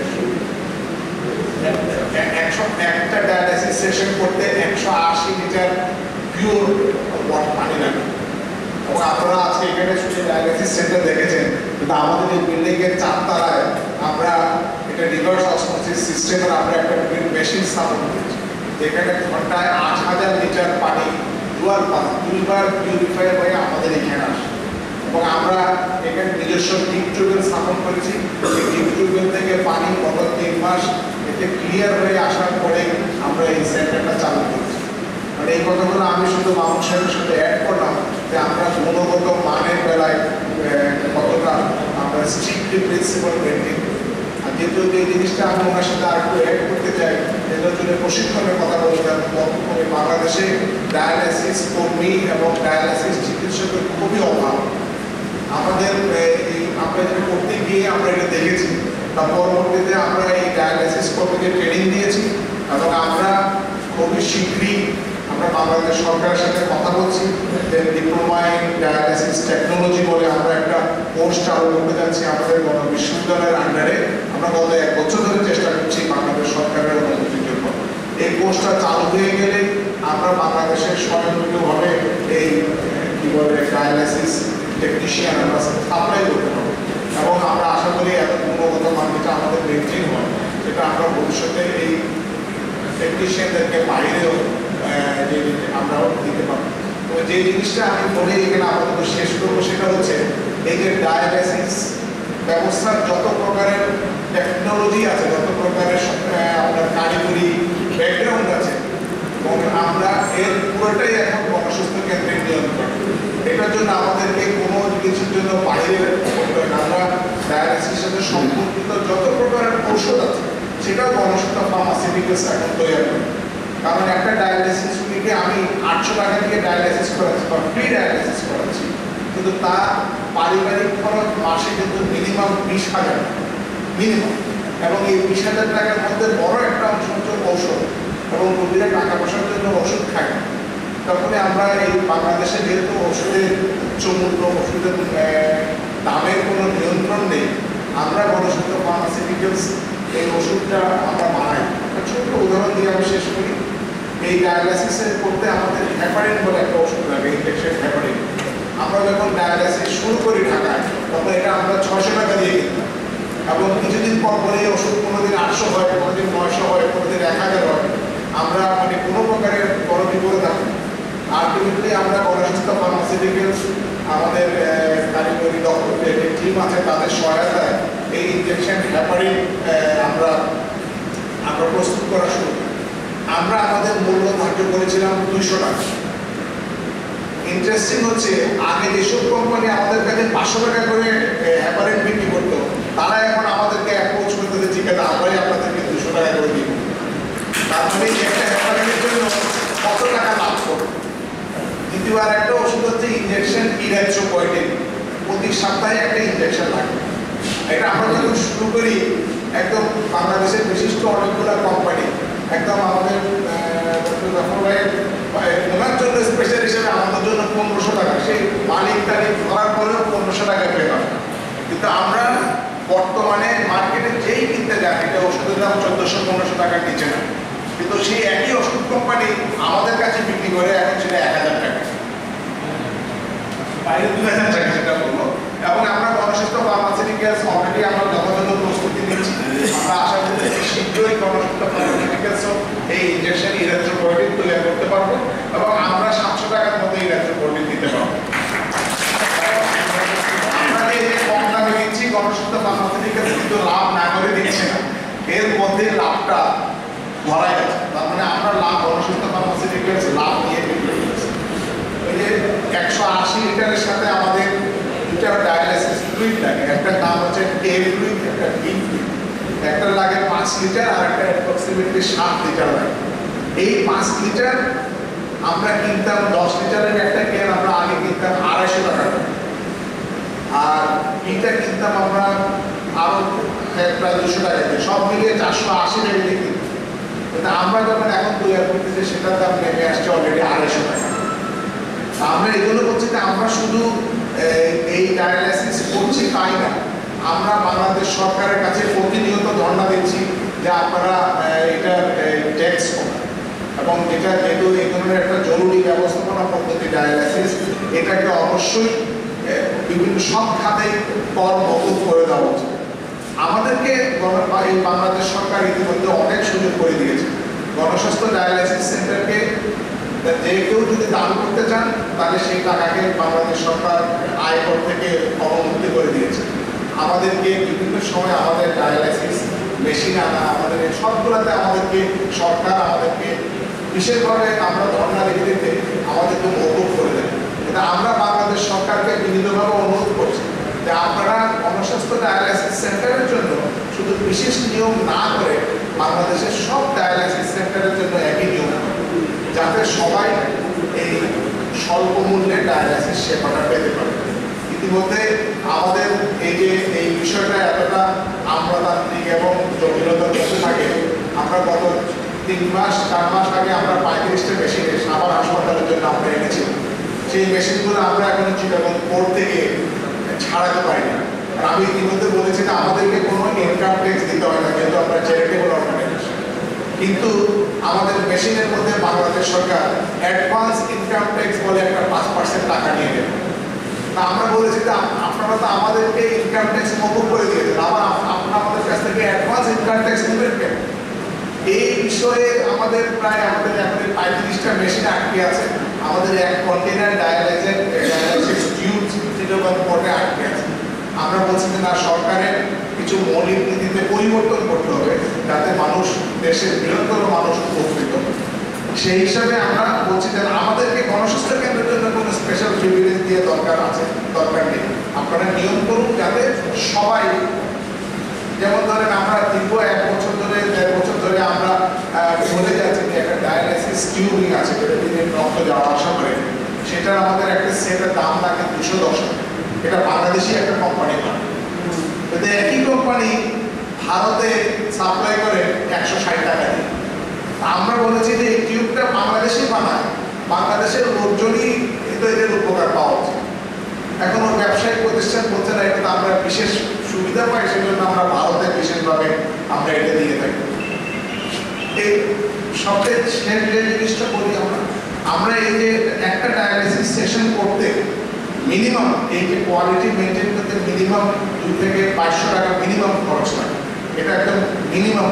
একশো একটা ডায়ালিসিস সেশন করতে একশো আশি লিটার পিওর পানি লাগে। এবং আপনারা আজকে এখানে শুধু ডায়ালিসিস সেন্টার দেখেছেন, কিন্তু আমাদের এই বিল্ডিংয়ের চারতলায় আমরা এটা রিভার্স অসমোসিস সিস্টেমের আমরা একটা মেশিন স্থাপন করেছি, যেখানে ঘন্টায় আট হাজার লিটার পানি দুয়ার পাস দুইবার পিউরিফাই হয়ে আমাদের এখানে আসে। এবং আমরা এখানে নিজস্ব ডিপ টিউবওয়েল স্থাপন করেছি, এই ডিপ টিউবওয়েল থেকে পানি গত তিন মাস এতে ক্লিয়ার হয়ে আসার পরে আমরা এই সেন্টারটা চালু করেছি। মানে এই কথাগুলো আমি শুধু মামুন সাহেবের সাথে অ্যাড করলাম যে আমরা গুণগত মানের বেলায় কতটা আমরা স্ট্রিক্টলি প্রিন্সিপাল মেনটেন। আর যেহেতু এই জিনিসটা আমি ওনার সাথে আর একটু অ্যাড করতে চাই, এটার জন্য প্রশিক্ষণের কথা বললাম। বাংলাদেশে ডায়ালিসিস কর্মী এবং ডায়ালিসিস চিকিৎসকের খুবই অভাব। আমাদের এই আমরা যেটা করতে গিয়ে আমরা এটা দেখেছি, তার পরবর্তীতে আমরা এই ডায়ালিসিস কর্মীকে ট্রেনিং দিয়েছি এবং আমরা খুবই শীঘ্রই আমরা বাংলাদেশ সরকারের সাথে কথা বলছি যে ডিপ্লোমা ইন ডায়ালিসিস টেকনোলজি বলে আমরা একটা কোর্স চালু করতে যাচ্ছি আমাদের গণ বিশ্ববিদ্যালয়ের আন্ডারে। আমরা গত এক বছর ধরে চেষ্টা করছি বাংলাদেশ সরকারের অনুমতির জন্য। এই কোর্সটা চালু হয়ে গেলে আমরা বাংলাদেশের স্বয়ংক্রিয়ভাবে এই কী বলে ডায়ালিসিস টেকনিশিয়ান আমরা সাপ্লাই করতে পারবো এবং আমরা আশা করি এত গুণগত মান যেটা আমাদের মেনটেন হয় সেটা আমরা ভবিষ্যতে এই টেকনিশিয়ানদেরকে বাইরেও যে আমরাও দিতে পারবো। তো যে জিনিসটা আমি বলে এখানে আপাতত শেষ করবো সেটা হচ্ছে এই যে ডায়ালাইসিস ব্যবস্থার যত প্রকারের টেকনোলজি আছে, যত প্রকারের আপনার কারিগরি ব্যাকগ্রাউন্ড আছে এবং আমরা এর পুরোটাই এখন গণস্বাস্থ্য কেন্দ্রের নিয়ন্ত্রণ। এটার জন্য আমাদেরকে কোনো কিছুর জন্য বাইরে করতে হয় না। আমরা ডায়ালাইসিসের সাথে সম্পর্কিত যত প্রকারের ঔষধ আছে সেটাও গণস্বাস্থ্য ফার্মাসিউটিক্যালস এখন তৈরি করে। কারণ একটা ডায়ালাইসিস রোগীকে আমি আটশো টাকা দিয়ে ডায়ালাইসিস করাচ্ছি বা ফ্রি ডায়ালাইসিস করাচ্ছি, কিন্তু তার পারিবারিক খরচ মাসে কিন্তু মিনিমাম বিশ হাজার মিনিমাম, এবং এই বিশ হাজার টাকার মধ্যে বড় একটা অংশ হচ্ছে ঔষধ, এবং রোগীরা টাকা পয়সার জন্য ওষুধ খায় না। তখন আমরা এই বাংলাদেশে যেহেতু ওষুধের উচ্চমূল্য, ওষুধের দামের কোনো নিয়ন্ত্রণ নেই, আমরা গণস্বাস্থ্য ফার্মাসিউটিক্যালস এই ওষুধটা আমরা বানাই। একটা ছোট্ট উদাহরণ দিয়ে আমি শেষ করি। এই ডায়ালাইসিসের করতে আমাদের হ্যাপারিন বলে একটা ওষুধ লাগে, ইনজেকশন হ্যাপারিন। আমরা যখন ডায়ালাইসিস শুরু করি ঢাকায় তখন এটা আমরা ছয়শো টাকা দিয়ে কিনতাম, এবং কিছুদিন পর পরে এই ওষুধ কোনোদিন আটশো হয়, কোনোদিন নয়শো হয়, কোনোদিন এক হাজার হয়। আমরা মানে কোনো প্রকারের বড় বিপদে থাকি। আলটিমেটলি আমরা গণস্বাস্থ্য ফার্মাসিউটিক্যালস আমাদের কারিগরি ডক্টরদের যে টিম আছে তাদের সহায়তায় এই ইনজেকশন হ্যাপারিন আমরা আমরা প্রস্তুত করা শুরু করি। আমরা আমাদের মূল্য ধার্য করেছিলাম দুইশো টাকা। ইন্টারেস্টিং হচ্ছে আগে যেসব কোম্পানি আমাদের কাছে পাঁচশো টাকা করে হ্যাপারিন বিক্রি করতো, তারা এখন আমাদেরকে অ্যাপ্রোচ করতে ঠিক আছে আমরাই আপনাদেরকে দুশো টাকা করে দিব। তার মানে একটা হ্যাপারিনের জন্য কত টাকা লাভ করবো। দ্বিতীয়বার একটা ওষুধ হচ্ছে ইনজেকশন ইরাইথ্রোপয়েটিন, প্রতি সপ্তাহে একটা ইনজেকশন লাগে। এটা আমরা যখন শুরু করি একদম বাংলাদেশের বিশিষ্ট অনেকগুলো কোম্পানি একদম আমাদের ওনার জন্য স্পেশাল হিসেবে আমাদের জন্য পনেরোশো টাকা, সেই মালিক তারিখ ধরার পরেও পনেরোশো টাকা পেতাম। কিন্তু আমরা বর্তমানে মার্কেটে যেই কিনতে যান এটা ওষুধের দাম চোদ্দোশো পনেরোশো টাকার নিচে না, কিন্তু সেই একই ওষুধ কোম্পানি আমাদের কাছে বিক্রি করে এখন সেটা এক হাজার টাকা, বাইরে দুই হাজার টাকা সেটা বলবো। এবং আমরা গণস্বাস্থ্য ফার্মাসিউটিক্যালস অলরেডি আমরা যথাযথ প্রস্তুতি নিচ্ছি। আমরা আশা করি শীঘ্রই গণস্বাস্থ্য ফার্মাসিউটিক্যালস এই ইনজেকশন ইরাইথ্রোপয়েটিন তৈরি করতে পারবো, এবং আমরা সাতশো টাকার মধ্যে ইরাইথ্রোপয়েটিন দিতে পারবো। আমরা যে কম দামে দিচ্ছি গণস্বাস্থ্য ফার্মাসিউটিক্যালস কিন্তু লাভ না করে দিচ্ছে না, এর মধ্যে লাভটা ধরা যাচ্ছে। তার মানে আমরা লাভ গণস্বাস্থ্য ফার্মাসিউটিক্যালস লাভ নিয়ে বিক্রি করছি। ওই যে একশো আশি লিটারের সাথে আমাদের দুটা ডায়ালাইসিস ফ্লুইড লাগে, একটা নাম হচ্ছে এ ফ্লুইড, একটা বি ফ্লুইড। একটা লাগে পাঁচ লিটার আর একটা অ্যাপ্রক্সিমেটলি সাত লিটার লাগে। এই পাঁচ লিটার আমরা কিনতাম, দশ লিটারের একটা ক্যান আমরা আগে কিনতাম আড়াইশো টাকা, আর বিটা কিনতাম আমরা আরো প্রায় দুশো টাকা দিয়ে, সব মিলিয়ে চারশো আশি টাকা দিয়ে কিনতাম। কিন্তু আমরা যখন এখন তৈরি করতেছি সেটার দাম নেমে আসছে অলরেডি আড়াইশো টাকা। আমরা এগুলো করছি যে আমরা শুধু এই ডায়ালাইসিস করছি তাই না, আমরা বাংলাদেশ সরকারের কাছে প্রতিনিয়ত ধর্ণা দিচ্ছি যে আপনারা এটা ট্যাক্স কমান, এবং যেটা যেহেতু এই ধরনের একটা জরুরি ব্যবস্থাপনা পদ্ধতি ডায়ালাইসিস, এটাকে অবশ্যই বিভিন্ন সব খাতে কর মকুব করে দেওয়া উচিত। আমাদেরকে এই বাংলাদেশ সরকার ইতিমধ্যে অনেক সুযোগ করে দিয়েছে। গণস্বাস্থ্য ডায়ালাইসিস সেন্টারকে যে কেউ যদি দান করতে চান তাহলে সেই টাকাকে বাংলাদেশ সরকার আয়কর থেকে অবমুক্তি করে দিয়েছে। আমাদেরকে বিভিন্ন সময় আমাদের ডায়ালাইসিস মেশিন আনা, আমাদের সবগুলোতে আমাদেরকে সরকার আমাদেরকে বিশেষভাবে আমরা ধর্ণা রেখে দিতে আমাদেরকে মৌকুফ করে দেয়। কিন্তু আমরা বাংলাদেশ সরকারকে বিনীতভাবে অনুরোধ করছি যে আপনারা গণস্বাস্থ্য ডায়ালাইসিস সেন্টারের জন্য শুধু বিশেষ নিয়ম না করে বাংলাদেশের সব ডায়ালাইসিস সেন্টারের জন্য একই নিয়ম, যাতে সবাই এই স্বল্প মূল্যে ডায়ালাইসিস সেবাটা পেতে পারে। ইতিমধ্যে আমাদের এই যে এই বিষয়টা এতটা আমলাতান্ত্রিক এবং জটিলতার মধ্যে থাকে, আমরা গত তিন মাস চার মাস আগে আমরা পঁয়ত্রিশটা মেশিন সাভার হাসপাতালের জন্য আমরা এনেছিলাম। সেই মেশিনগুলো আমরা এখন চিটাগং কোর্ট থেকে ছাড়াতে পারি না। আর আমি ইতিমধ্যে বলেছি যে আমাদেরকে কোনো ইনকাম ট্যাক্স দিতে হয় না, যেহেতু আমরা চ্যারিটেবল অর্গানাইজেশন। কিন্তু আমাদের মেশিনের মধ্যে বাংলাদেশ সরকার অ্যাডভান্স ইনকাম ট্যাক্স বলে একটা পাঁচ পার্সেন্ট টাকা নিয়ে নেবে। তা আমরা বলেছি যে আপনারা তো আমাদেরকে ইনকাম ট্যাক্স মকুব করে দিয়েছেন, আবার আপনারা আমাদের কাছ থেকে অ্যাডভান্স ইনকাম ট্যাক্স নেবেন কেন? এই বিষয়ে আমাদের প্রায় আমাদের এখন পঁয়ত্রিশটা মেশিন আটকে আছে, আমাদের এক container dialyzer dialysis tube Chittagong পোর্টে আটকে আছে। আমরা বলছি যে না, সরকারের কিছু মৌলিক নীতিতে পরিবর্তন করতে হবে যাতে মানুষ, দেশের বৃহত্তর মানুষ উপকৃত হবে। সেই হিসাবে আমরা বলছি যে আমাদেরকে গণস্বাস্থ্য কেন্দ্রের জন্য কোনো স্পেশাল প্রিভিলেজ দিয়ে দরকার আছে দরকার নেই, আপনারা নিয়ম করুন যাতে সবাই, যেমন ধরেন আমরা দীর্ঘ এক বছর ধরে দেড় বছর ধরে আমরা বলে যাচ্ছি যে একটা ডায়ালাইসিস টিউবিং আছে যেটা দিনের রক্ত যাওয়া আসা করে, সেটার আমাদের একটা সেটের দাম লাগে দুশো দশ টাকা। এটা বাংলাদেশি একটা কোম্পানি না, কিন্তু একই কোম্পানি ভারতে সাপ্লাই করে একশো ষাট টাকা দিয়ে। আমরা বলেছি যে এই টিউবটা বাংলাদেশি বানায়, বাংলাদেশের লোকজনই কিন্তু এদের উপকার পাওয়া উচিত। এখন ওর ব্যবসায়িক প্রতিষ্ঠান বলছে না, এটা আমরা বিশেষ সুবিধা পাই, সেজন্য আমরা ভারতে বিশেষভাবে আমরা এটা দিয়ে থাকি। এই সবচেয়ে শেষ যে জিনিসটা বলি, আমরা আমরা এই যে একটা ডায়ালিসিস সেশন করতে মিনিমাম এই যে কোয়ালিটি মেনটেন করতে মিনিমাম দুই থেকে বাইশশো টাকা মিনিমাম খরচ লাগে, এটা একদম মিনিমাম।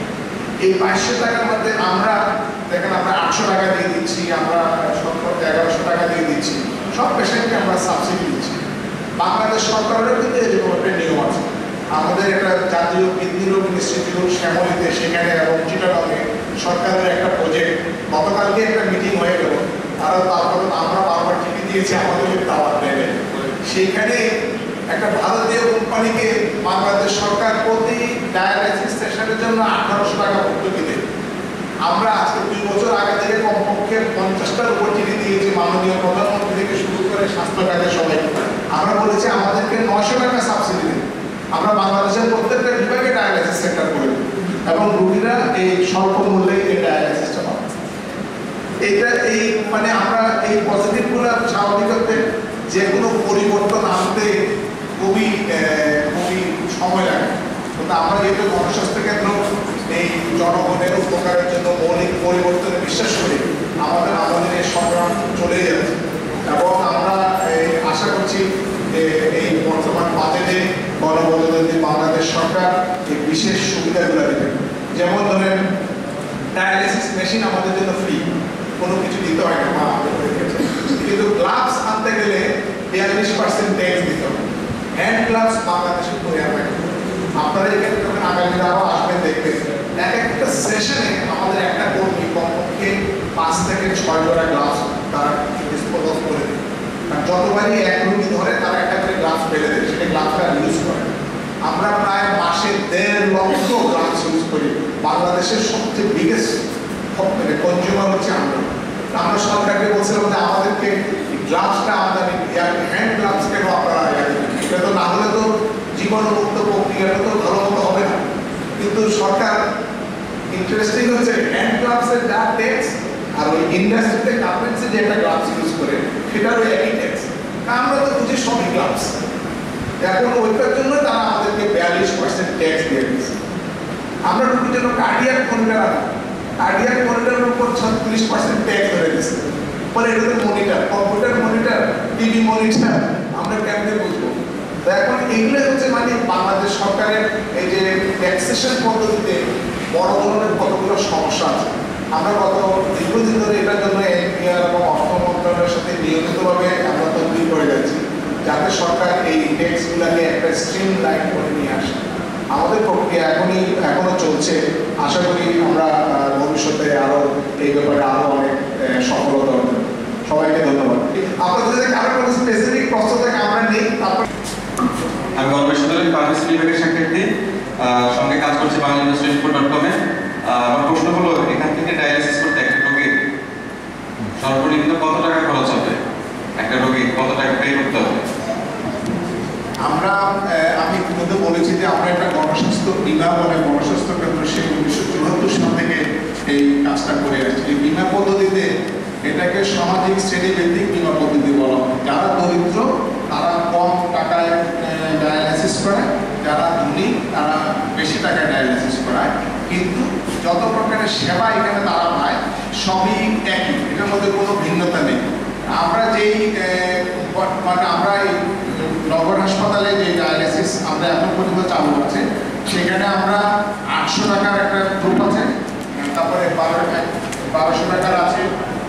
এই বাইশশো টাকার মধ্যে আমরা দেখেন আমরা আটশো টাকা দিয়ে দিচ্ছি, আমরা সত্তর এগারোশো টাকা দিয়ে দিচ্ছি, সব পেশেন্টকে আমরা সাবসিডি দিচ্ছি। বাংলাদেশ সরকারেরও কিন্তু এরকম একটা নিয়ম আছে। আমাদের একটা জাতীয় কিডনি রোগ ইনস্টিটিউট শ্যামলীতে, সেখানে এবং চিটাগংয়ে সরকারের একটা প্রজেক্ট, গতকালকে একটা মিটিং হয়ে গেল, তারা তারপর আমরা বারবার টিভি দিয়েছি, আমাদের দাওয়াত দেবে। সেইখানে একটা ভারতীয় কোম্পানিকে বাংলাদেশ সরকার প্রতি ডায়ালাইসিস সেশনের জন্য আঠারোশো টাকা ভর্তুকি দেবে। আমরা আজকে দুই বছর আগে থেকে কমপক্ষে পঞ্চাশটার উপর চিঠি দিয়েছি মাননীয় প্রধানমন্ত্রী থেকে শুরু করে স্বাস্থ্য খাতে সবাই। আমরা বলেছি আমাদেরকে নশো টাকা সাবসিডি দেবে, আমরা বাংলাদেশের প্রত্যেকটা বিভাগে ডায়ালাইসিস সেন্টার করে দেব এবং রোগীরা এই স্বল্প মূল্যে এই ডায়ালাইসিসটা পাবে। এইটা এই মানে আমরা এই পজিটিভগুলো স্বাভাবিক করতে যে কোনো পরিবর্তন আনতে খুবই খুবই সময় লাগে, কিন্তু আমরা যেহেতু গণস্বাস্থ্য কেন্দ্র এই জনগণের উপকারের জন্য মৌলিক পরিবর্তনে বিশ্বাস করি, আমাদের আমাদের এই সংগ্রাম চলে যাচ্ছে এবং আমরা আশা করছি যে এই বর্তমান বাজেটে গণপ্রজাতন্ত্রী বাংলাদেশ সরকার এই বিশেষ সুবিধাগুলো দেবে। যেমন ধরেন ডায়ালিসিস মেশিন আমাদের জন্য ফ্রি, কোনো কিছু দিতে হয় না, কিন্তু গ্লাভস আনতে গেলে বিয়াল্লিশ পার্সেন্ট ট্যাক্স দিতে হবে। হ্যান্ড গ্লাভস বাংলাদেশে তৈরি হয়, আপনারা এখানে যখন আগামী আরও আসবেন দেখবেন এক একটা সেশনে আমাদের একটা কর্মী কমপক্ষে পাঁচ থেকে ছয় জোড়া গ্লাভস তারা ডিসপোজ করে দেয়। কারণ যতবারই এক রুগী ধরে তারা একটা করে গ্লাভস ফেলে দেয়, সেটা গ্লাভসটা ইউজ করে। আমরা প্রায় মাসে দেড় লক্ষ গ্লাভস ইউজ করি। বাংলাদেশের সবচেয়ে বিগেস্ট মানে কনজিউমার হচ্ছে আমরা। আমরা সরকারকে বলছিলাম যে আমাদেরকে গ্লাভসটা আমদানি, হ্যান্ড গ্লাভস কেন আপনারা এটা তো না হলে তো জীবাণুমুক্ত প্রক্রিয়াটা তো ভালো মতো হবে না। কিন্তু সরকার ইন্টারেস্টিং হচ্ছে হ্যান্ড গ্লাভসের যা ট্যাক্স আর ওই ইন্ডাস্ট্রিতে গার্মেন্টসে যে একটা গ্লাভস ইউজ করে সেটারও একই ট্যাক্স। আমরা তো বুঝি সবই গ্লাভস, এখন ওইটার জন্য তারা আমাদেরকে বিয়াল্লিশ পার্সেন্ট ট্যাক্স দিয়ে দিচ্ছে। আমরা রুগীর জন্য কার্ডিয়াক মনিটর আনি, কার্ডিয়াক মনিটরের উপর ছত্রিশ পার্সেন্ট ট্যাক্স ধরে দিচ্ছে। পরে এটাতে monitor, computer monitor, TV monitor, আমরা কেমনে বুঝবো? তো এখন এগুলো হচ্ছে মানে বাংলাদেশ সরকারের এই যে ট্যাক্সেশন পদ্ধতিতে বড় ধরনের কতগুলো সমস্যা আছে। আমরা গত দীর্ঘদিন ধরে এটার জন্য এনপিআর এবং অর্থ মন্ত্রণালয়ের সাথে নিয়মিতভাবে আমরা তৈরি করে যাচ্ছি যাতে সরকার এই ট্যাক্সগুলোকে একটা স্ট্রিম লাইন করে নিয়ে আসে। আমাদের প্রক্রিয়া এখনই এখনো চলছে, আশা করি আমরা ভবিষ্যতে আরও এই ব্যাপারে আরও অনেক সফলতা হবে। সবাইকে ধন্যবাদ। আপনাদের যদি কারো কোনো স্পেসিফিক প্রশ্ন থাকে আমরা নেই। তারপর আমি গণবিশ্ববিদ্যালয়ের ফার্মেসি বিভাগের শিক্ষার্থী, সঙ্গে কাজ করছি বাংলা ইন্ডাস্ট্রি রিপোর্ট ডট কমে। আমার প্রশ্ন হলো, এখান থেকে ডায়ালিসিস করতে একটা রোগীর সর্বনিম্ন কত টাকা খরচ হবে? একটা রোগী কত টাকা পে করতে হবে? আমরা আমি ইতিমধ্যে বলেছি যে আমরা একটা গণস্বাস্থ্য বিমা বলে গণস্বাস্থ্য কেন্দ্র সেই উনিশশো চুয়াত্তর সাল থেকে এই কাজটা করে আসছে। এই বিমা পদ্ধতিতে এটাকে সামাজিক শ্রেণীভিত্তিক বিমা পদ্ধতি বলা হয়। যারা দরিদ্র তারা কম টাকায় ডায়ালাইসিস করায়, যারা ধনী তারা বেশি টাকায় ডায়ালাইসিস করায়, কিন্তু যত প্রকারের সেবা এখানে তারা পায় সবই একই, এটার মধ্যে কোনো ভিন্নতা নেই। আমরা যেই মানে আমরা এই যে ডায়ালিসিস আমরা এখন পর্যন্ত চালু আছে, সেখানে আমরা আটশো টাকার একটা গ্রুপ আছে, তারপরে বারো বারোশো টাকার আছে।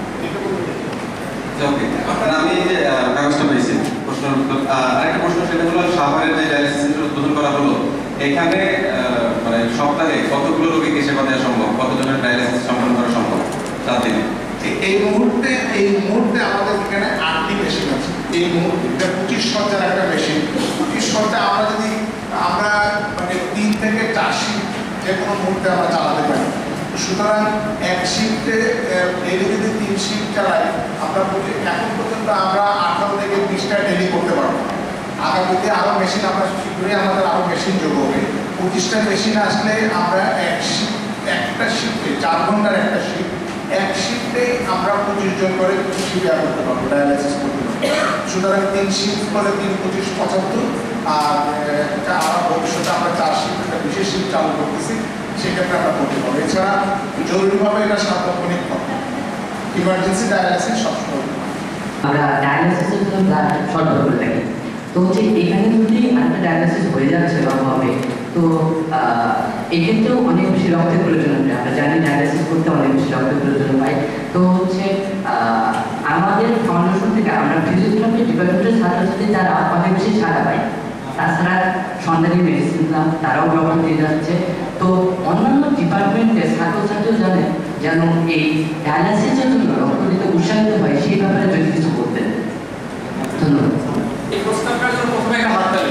ওকে, আমি এই যে কাগজটা পেয়েছি প্রশ্নের উত্তর। আরেকটা প্রশ্ন সেটা হলো সাভারের যে ডায়ালিসিস সেন্টার উদ্বোধন করা হলো, এখানে মানে সপ্তাহে কতগুলো রোগীকে সেবা দেওয়া সম্ভব, কতজনের ডায়ালিসিস সম্পন্ন করা সম্ভব সাত দিনে? এই মুহূর্তে এই মুহূর্তে আমাদের এখানে আটটি মেশিন আছে। এই মুহূর্তে এটা পঁচিশ সজ্জার একটা মেশিন। পঁচিশ সজ্জা আমরা যদি আমরা মানে তিন থেকে চার শিফট যে কোনো মুহূর্তে আমরা চালাতে পারি। সুতরাং এক শিফটে ডেলি যদি তিন শিফট চালাই, আমরা এখন পর্যন্ত আমরা আঠারো থেকে বিশটা ডেলি করতে পারবো। আগামীতে আরও মেশিন আমরা শীঘ্রই আমাদের আরও মেশিন যোগ হবে। পঁচিশটা মেশিন আসলে আমরা এক শিফট একটা শিফটে চার ঘন্টার একটা শিফট, এক শিফটেই আমরা পঁচিশ জন করে শিফট করতে পারবো, ডায়ালিসিস করতে পারবো। সুতরাং তিন শিফট করে তিন পঁচিশ পঁচাত্তর, আর আমরা ভবিষ্যতে আমরা চার শিফট একটা বিশেষ শিফট চালু করতেছি, সেক্ষেত্রে আমরা করতে পারবো। এছাড়া জরুরিভাবে এটা সার্বক্ষণিক হবে, ইমার্জেন্সি ডায়ালিসিস সবসময় আমরা ডায়ালিসিসের জন্য ব্লাড সরবরাহ করে থাকি। তো হচ্ছে এখানে যদি একটা ডায়ালিসিস হয়ে যাচ্ছে বা হবে, তো এক্ষেত্রেও অনেক বেশি রক্তের প্রয়োজন হবে। আমরা জানি ডায়ালিসিস করতে অনেক বেশি রক্তের প্রয়োজন হয়। তো হচ্ছে আমাদের ফাউন্ডেশন থেকে আমরা ফিজিওথেরাপি ডিপার্টমেন্টের ছাত্রছাত্রী তারা অনেক বেশি ছাড়া পায়। তাছাড়া সন্ধানী মেডিসিন ক্লাব তারাও রক্ত দিয়ে যাচ্ছে। তো অন্যান্য ডিপার্টমেন্টের ছাত্রছাত্রীও জানে যেন এই ডায়ালিসিসের জন্য রক্ত দিতে উৎসাহিত হয়, সেই ব্যাপারে যদি কিছু করতেন। ধন্যবাদ। এই প্রস্তাবটার জন্য প্রথমে একটা হাততালি।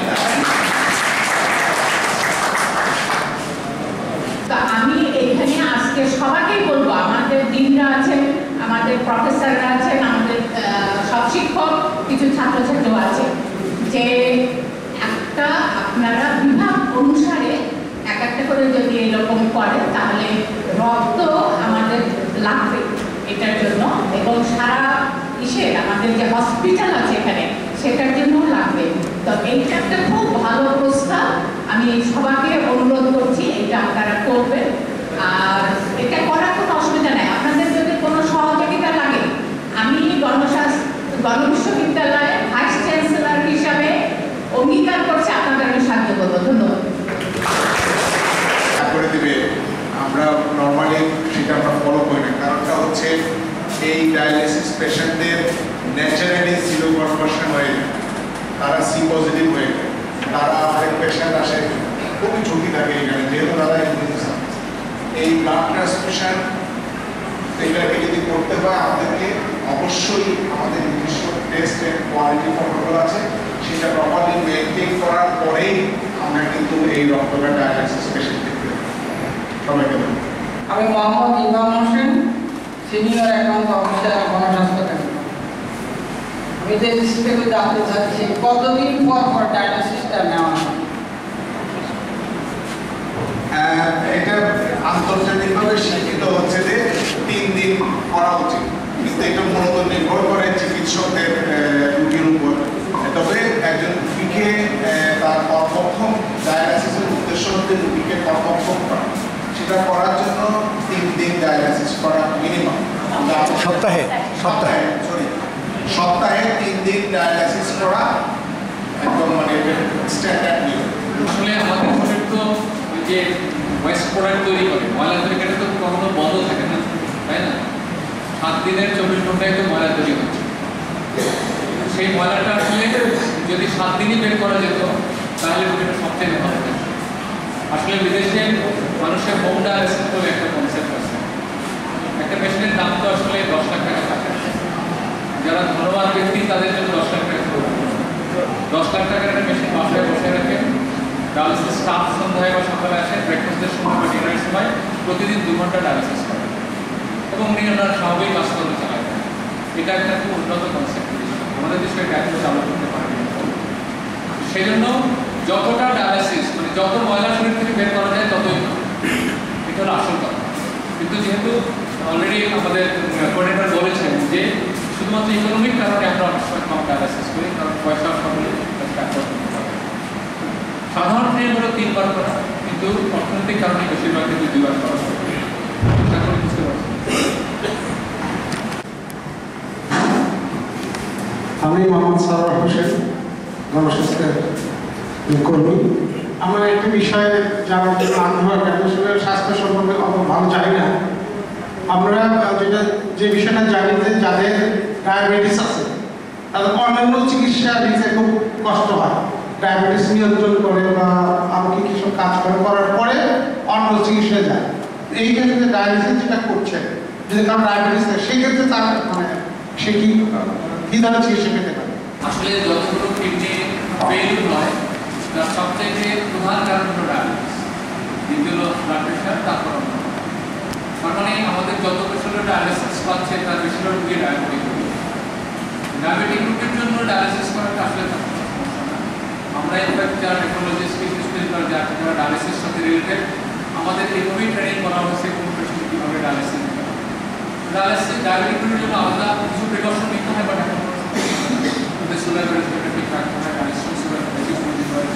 আমি এখানে আজকে সবাইকেই বলবো, আমাদের ডিনরা আছেন, আমাদের প্রফেসররা আছেন, আমাদের সব শিক্ষক, কিছু ছাত্রছাত্রী আছে, যে একটা আপনারা বিভাগ অনুসারে এক একটা করে যদি এরকম করেন তাহলে রক্ত আমাদের লাগবে এটার জন্য, এবং সারা ইসে আমাদের যে হসপিটাল আছে এখানে সেটার জন্য লাগবে। তো এইটা একটা খুব ভালো প্রস্তাব, আমি সবাইকে অনুরোধ করছি এটা আপনারা করবেন। আর এটা করার কোনো অসুবিধা নেই, আপনাদের যদি কোনো সহযোগিতা লাগে আমি গণস্বাস্থ্য গণবিশ্ববিদ্যালয়ে ভাইস চ্যান্সেলর হিসাবে অঙ্গীকার করছি আপনাদের আমি সাহায্য করবো। ধন্যবাদ। করে দিবে আমরা নর্মালি সেটা আমরা ফলো করি না, কারণটা হচ্ছে এই ডায়ালিসিস পেশেন্টদের ন্যাচারালি জিরো কনভার্সন হয়ে যায়, তারা সি পজিটিভ হয়ে যায়, তারা আমাদের পেশেন্ট আসে খুবই ঝুঁকি থাকে এখানে, যেহেতু তারা এই ব্লাড ট্রান্সফিউশন এটাকে যদি করতে হয় আমাদেরকে অবশ্যই আমাদের নিজস্ব টেস্ট এন্ড কোয়ালিটি প্রটোকল আছে, সেটা প্রপারলি মেনটেন করার পরেই আমরা কিন্তু এই রক্তটা ডায়ালিসিস পেশেন্ট দেখতে সবাইকে। আমি মোহাম্মদ ইমাম হোসেন, সিনিয়র অ্যাকাউন্ট অফিসার গণস্বাস্থ্য কেন্দ্র। আমি যে থেকে জানতে চাচ্ছি কতদিন পর পর ডায়ালিসিসটা নেওয়া হয়? এটা আন্তর্জাতিকভাবে স্বীকৃত হচ্ছে যে তিন দিন করা উচিত, কিন্তু এটা মূলত নির্ভর করে চিকিৎসকদের রুগীর উপর। তবে একজন রুগীকে তার কর্মক্ষম ডায়ালিসিসের উদ্দেশ্য হচ্ছে রুগীকে কর্মক্ষম করা, সেটা করার জন্য তিন দিন ডায়ালিসিস করা মিনিমাম। সপ্তাহে সপ্তাহে সরি সপ্তাহে তিন দিন ডায়ালিসিস করা একদম মানে স্ট্যান্ডার্ড নিয়ম। আসলে আমাদের শরীর তো যে ওয়েস্ট প্রোডাক্ট তৈরি করে, ময়লা তৈরি করে তো কখনো বন্ধ থাকে না, তাই না? সাত দিনের চব্বিশ ঘন্টায় তো ময়লা তৈরি হচ্ছে। সেই ময়লাটা আসলে যদি সাত দিনই বের করা যেত তাহলে রোগীটা সবচেয়ে ভালো হতো। আসলে বিদেশে মানুষের হোম ডায়ালিসিস বলে একটা কনসেপ্ট আছে। একটা পেশেন্টের দাম তো আসলে দশ লাখ টাকা থাকে, যারা ধন্যবাদ ব্যক্তি তাদের জন্য দশ লাখ টাকা দশ লাখ টাকার একটা মেশিন বাসায় বসে রাখে, ডায়ালিসিস স্টাফ সন্ধ্যায় বা সকালে আসে, ব্রেকফাস্টের সময় বা ডিনারের সময় প্রতিদিন দু ঘন্টা ডায়ালিসিস করে এবং উনি ওনার স্বাভাবিক কাজকর্ম চালায়। এটা একটা খুব উন্নত কনসেপ্ট, আমাদের দেশে এটা এখনো চালু করতে পারে। সেই জন্য যতটা ডায়ালিসিস মানে যত ময়লা শরীর থেকে বের করা যায় ততই এটা হলো আসল কথা। কিন্তু যেহেতু অলরেডি আমাদের কোঅর্ডিনেটর বলেছেন যে শুধুমাত্র ইকোনমিক কারণে আমরা অনেক সময় কম ডায়ালিসিস করি, কারণ পয়সা সকলে সাধারণ নিয়ম হলো তিনবার করা, কিন্তু অর্থনৈতিক কারণে বেশিরভাগ কিন্তু দুইবার করা হয়। বুঝতে পারছি। আমি মোহাম্মদ সারোয়ার হোসেন, গণস্বাস্থ্যের কর্মী। আমার একটা বিষয়ে জানার জন্য আগ্রহ, আমি আসলে স্বাস্থ্য সম্পর্কে অত ভালো জানি না। আমরা যেটা যে বিষয়টা জানি যে যাদের ডায়াবেটিস আছে তাদের অন্যান্য চিকিৎসা নিতে খুব কষ্ট হয়, ডায়াবেটিস নিয়ন্ত্রণ করে বা আরো কি কিছু কাজ করে করার পরে অন্য চিকিৎসা যায়। এই ক্ষেত্রে ডায়ালিসিস যেটা করছে, যদি কারণ ডায়াবেটিস থাকে সেক্ষেত্রে তার মানে সে কি কি ধরনের চিকিৎসা পেতে পারে? আসলে যতগুলো কিডনি ফেল হয় তার সবচেয়ে প্রধান কারণ হলো ডায়াবেটিস, দ্বিতীয় হলো ব্লাড প্রেশার, তারপর তার মানে আমাদের যত পেশেন্ট ডায়ালিসিস পাচ্ছে তার বেশিরভাগ রোগী ডায়াবেটিক রোগী। ডায়াবেটিক রোগীর জন্য ডায়ালিসিস করাটা আসলে সমস্যা না। আমরা ইনফ্যাক্ট যারা টেকনোলজিস্ট যারা যারা ডায়ালিসিস সাথে রিলেটেড আমাদের এইভাবেই ট্রেনিং করা হয়েছে কোন পেশেন্ট কীভাবে ডায়ালিসিস দিতে হবে। ডায়ালিসিস ডায়াবেটিক রোগীর জন্য আলাদা কিছু প্রিকশন নিতে হয়, বাট এখন ওদের সুগার রেসপেক্টে ঠিক রাখতে হয়, ডায়ালিসিস সুগার বেশি করে হয়,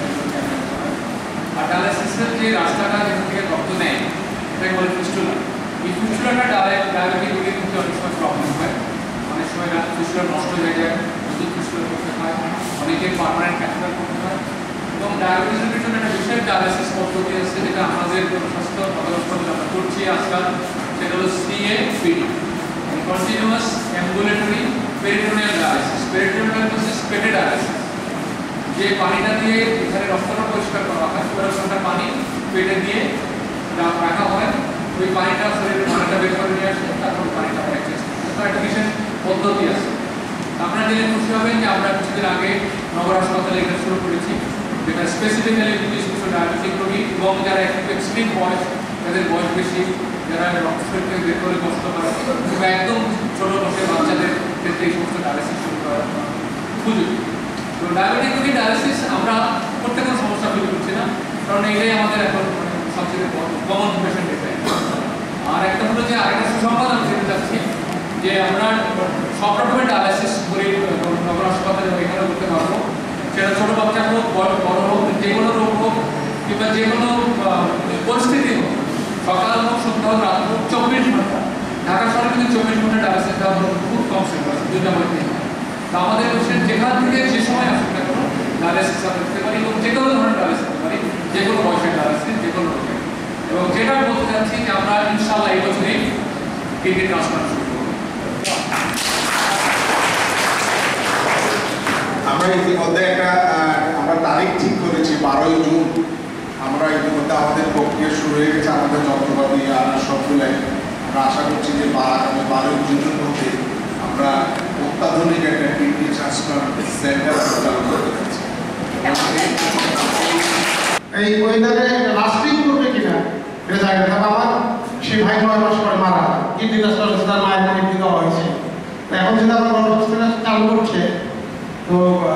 আর ডায়ালিসিসের যে রাস্তাটা যেখান থেকে রক্ত নেয় এটাকে বলে ফিস্টুলা। এই ফিস্টুলাটা ডায়াবেটিক রোগীর কিন্তু অনেক সময় প্রবলেম হয়, অনেক সময় ফিস্টুলা নষ্ট হয়ে যায়, নতুন ফিস্টুলা করতে হয়, অনেকে পার্মানেন্ট ক্যাথেটার করতে হয়। এবং ডায়াবেটিস রোগীর জন্য একটা বিশেষ ডায়ালিসিস পদ্ধতি আছে যেটা আমাদের স্বাস্থ্য হাসপাতালে আমরা করছি আজকাল, সেটা হলো CAPD, continuous ambulatory peritoneal dialysis. Peritoneal dialysis পেটে ডায়ালিসিস, যে পানিটা দিয়ে এখানে রক্তটা পরিষ্কার করা হয়, ওরকমটা পানি পেটে দিয়ে রাখা হয়, ওই পানিটা শরীরের পানিটা বের করে নিয়ে আসে, তারপর পানিটা এক্সচেঞ্জ করা। একটা বিশেষ পদ্ধতি আছে। আপনারা জেনে খুশি হবেন যে আমরা কিছুদিন আগে নগর হাসপাতালে এটা শুরু করেছি, যেটা স্পেসিফিক্যালি কিছু কিছু ডায়াবেটিক রোগী এবং যারা একটু এক্সট্রিম বয়স, যাদের বয়স বেশি, যারা রক্ত শরীর থেকে বের করে কষ্ট করে, কিংবা একদম ছোটো বয়সের বাচ্চাদের ক্ষেত্রে এই সমস্ত ডায়ালিসিস শুরু করার উপযোগী। তো ডায়াবেটিক রোগী ডায়ালিসিস আমরা করতে কোনো সমস্যা ফিল করছি না, কারণ এটাই আমাদের এখন সবচেয়ে কমন পেশেন্ট এটাই। আর একটা হলো যে আরেকটা সুসংবাদ আমি দিতে চাচ্ছি যে আমরা সব রকমের ডায়ালিসিস করি নগর হাসপাতালে, এখানেও করতে পারবো। সেটা ছোটো বাচ্চা হোক, বড় হোক, যে কোনো রোগ হোক কিংবা যে কোনো পরিস্থিতি হোক, সকাল হোক, সন্ধ্যা হোক, রাত হোক, চব্বিশ ঘন্টা। ঢাকা শহরে কিন্তু চব্বিশ ঘন্টা ডায়ালিসিস দেওয়া খুব কম সেন্টার আছে, দুইটা বাড়িতে। তো আমাদের পেশেন্ট যেখান থেকে যে সময় আসুক না কোনো ডায়ালিসিস আমরা করতে পারি, এবং যে কোনো ধরনের ডায়ালিসিস করতে পারি, যে কোনো বয়সের ডায়ালিসিস, যে কোনো রোগের। এবং যেটা বলতে চাচ্ছি যে আমরা ইনশাআল্লাহ এই বছরই কিডনি ট্রান্সপ্লান্ট শুরু করব। আমরা ইতিমধ্যে একটা আমরা তারিখ ঠিক করেছি বারোই জুন। আমরা ইতিমধ্যে আমাদের প্রক্রিয়া শুরু হয়ে গেছে, আমাদের যন্ত্রপাতি আর সবগুলো আমরা আশা করছি যে আগামী বারোই জুনের মধ্যে আমরা অত্যাধুনিক একটা কিডনি ট্রান্সপ্লান্ট সেন্টার চালু করতে যাচ্ছি। এই ওয়েদারে লাস্টিং করবে কিনা এটা জানি না। আমার সেই ভাই নয় মাস পরে মারা, কিডনি ট্রান্সপ্লান্ট তার মায়ের কিডনি দেওয়া হয়েছে। তো এখন যেটা আমার গর্ভস্থলে চালু করছে, তো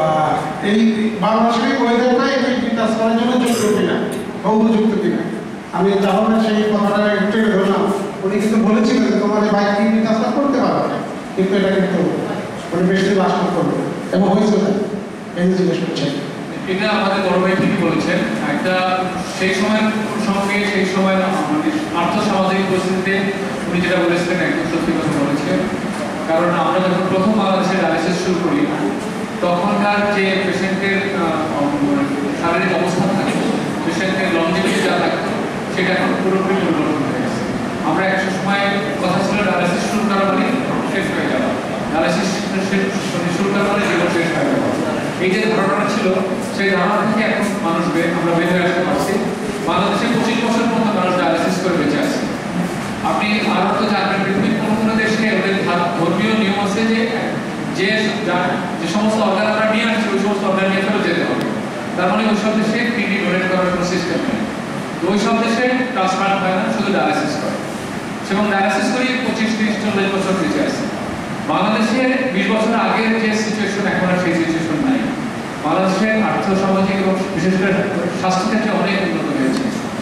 এই বারো মাসের ওয়েদারটা এই কিডনি ট্রান্সপ্লান্টের জন্য যোগ্য কিনা বা উপযুক্ত কিনা আমি যখন সেই কথাটা একটু ধরলাম, উনি কিন্তু বলেছিলেন যে তোমাদের ভাই কিডনি ট্রান্সপ্লান্ট করতে পারবে না, কিন্তু এটা কিন্তু উনি বেশি বাসন করবে এবং হয়েছে না, এই জিজ্ঞেস করছেন। এটা আমাদের বড় ভাই ঠিকই বলেছেন। একটা সেই সময়ের সঙ্গে সেই সময়ের আমাদের আর্থসামাজিক পরিস্থিতিতে উনি যেটা বলেছিলেন একদম সত্যি কথা বলেছেন। কারণ আমরা যখন প্রথম বাংলাদেশে ডায়ালিসিস শুরু করি তখনকার যে পেশেন্টের শারীরিক অবস্থা থাকতো, পেশেন্টের লংজিভিটি যা থাকতো, সেটা এখন পুরোপুরি পরিবর্তন হয়ে গেছে। আমরা একটা সময় কথা ছিল ডায়ালিসিস শুরু করা মানে শেষ হয়ে যাওয়া, ডায়ালিসিস শুরু করা মানে জীবন শেষ হয়ে যাওয়া। এই যে ধারণা ছিল সেই ধারণা থেকে এখন মানুষ আমরা বের হয়ে আসতে পারছি। বাংলাদেশে পঁচিশ বছর পর্যন্ত মানুষ ডায়ালিসিস করে বেঁচে আছে। আপনি আরও তো জানবেন পৃথিবীর কোনো কোনো দেশে ওদের ধর্মীয় নিয়ম আছে যে যে যে সমস্ত অর্গান আমরা নিয়ে আসছি ওই সমস্ত অর্গান নিয়ে ফেরত যেতে হবে। তার মানে ওই সব দেশে কিডনি ডোনেট করার কোনো সিস্টেম নেই। ওই সব দেশে ট্রান্সপ্লান্ট হয় না, শুধু ডায়ালিসিস করে, এবং ডায়ালিসিস করি পঁচিশ তিরিশ চল্লিশ বছর বেঁচে আছে। বাংলাদেশে বিশ বছর আগের যে সিচুয়েশন এখন আর সেই সিচুয়েশন নাই। বাংলাদেশের আর্থসামাজিক এবং বিশেষ করে স্বাস্থ্যক্ষেত্রে অনেক উন্নত হয়েছে।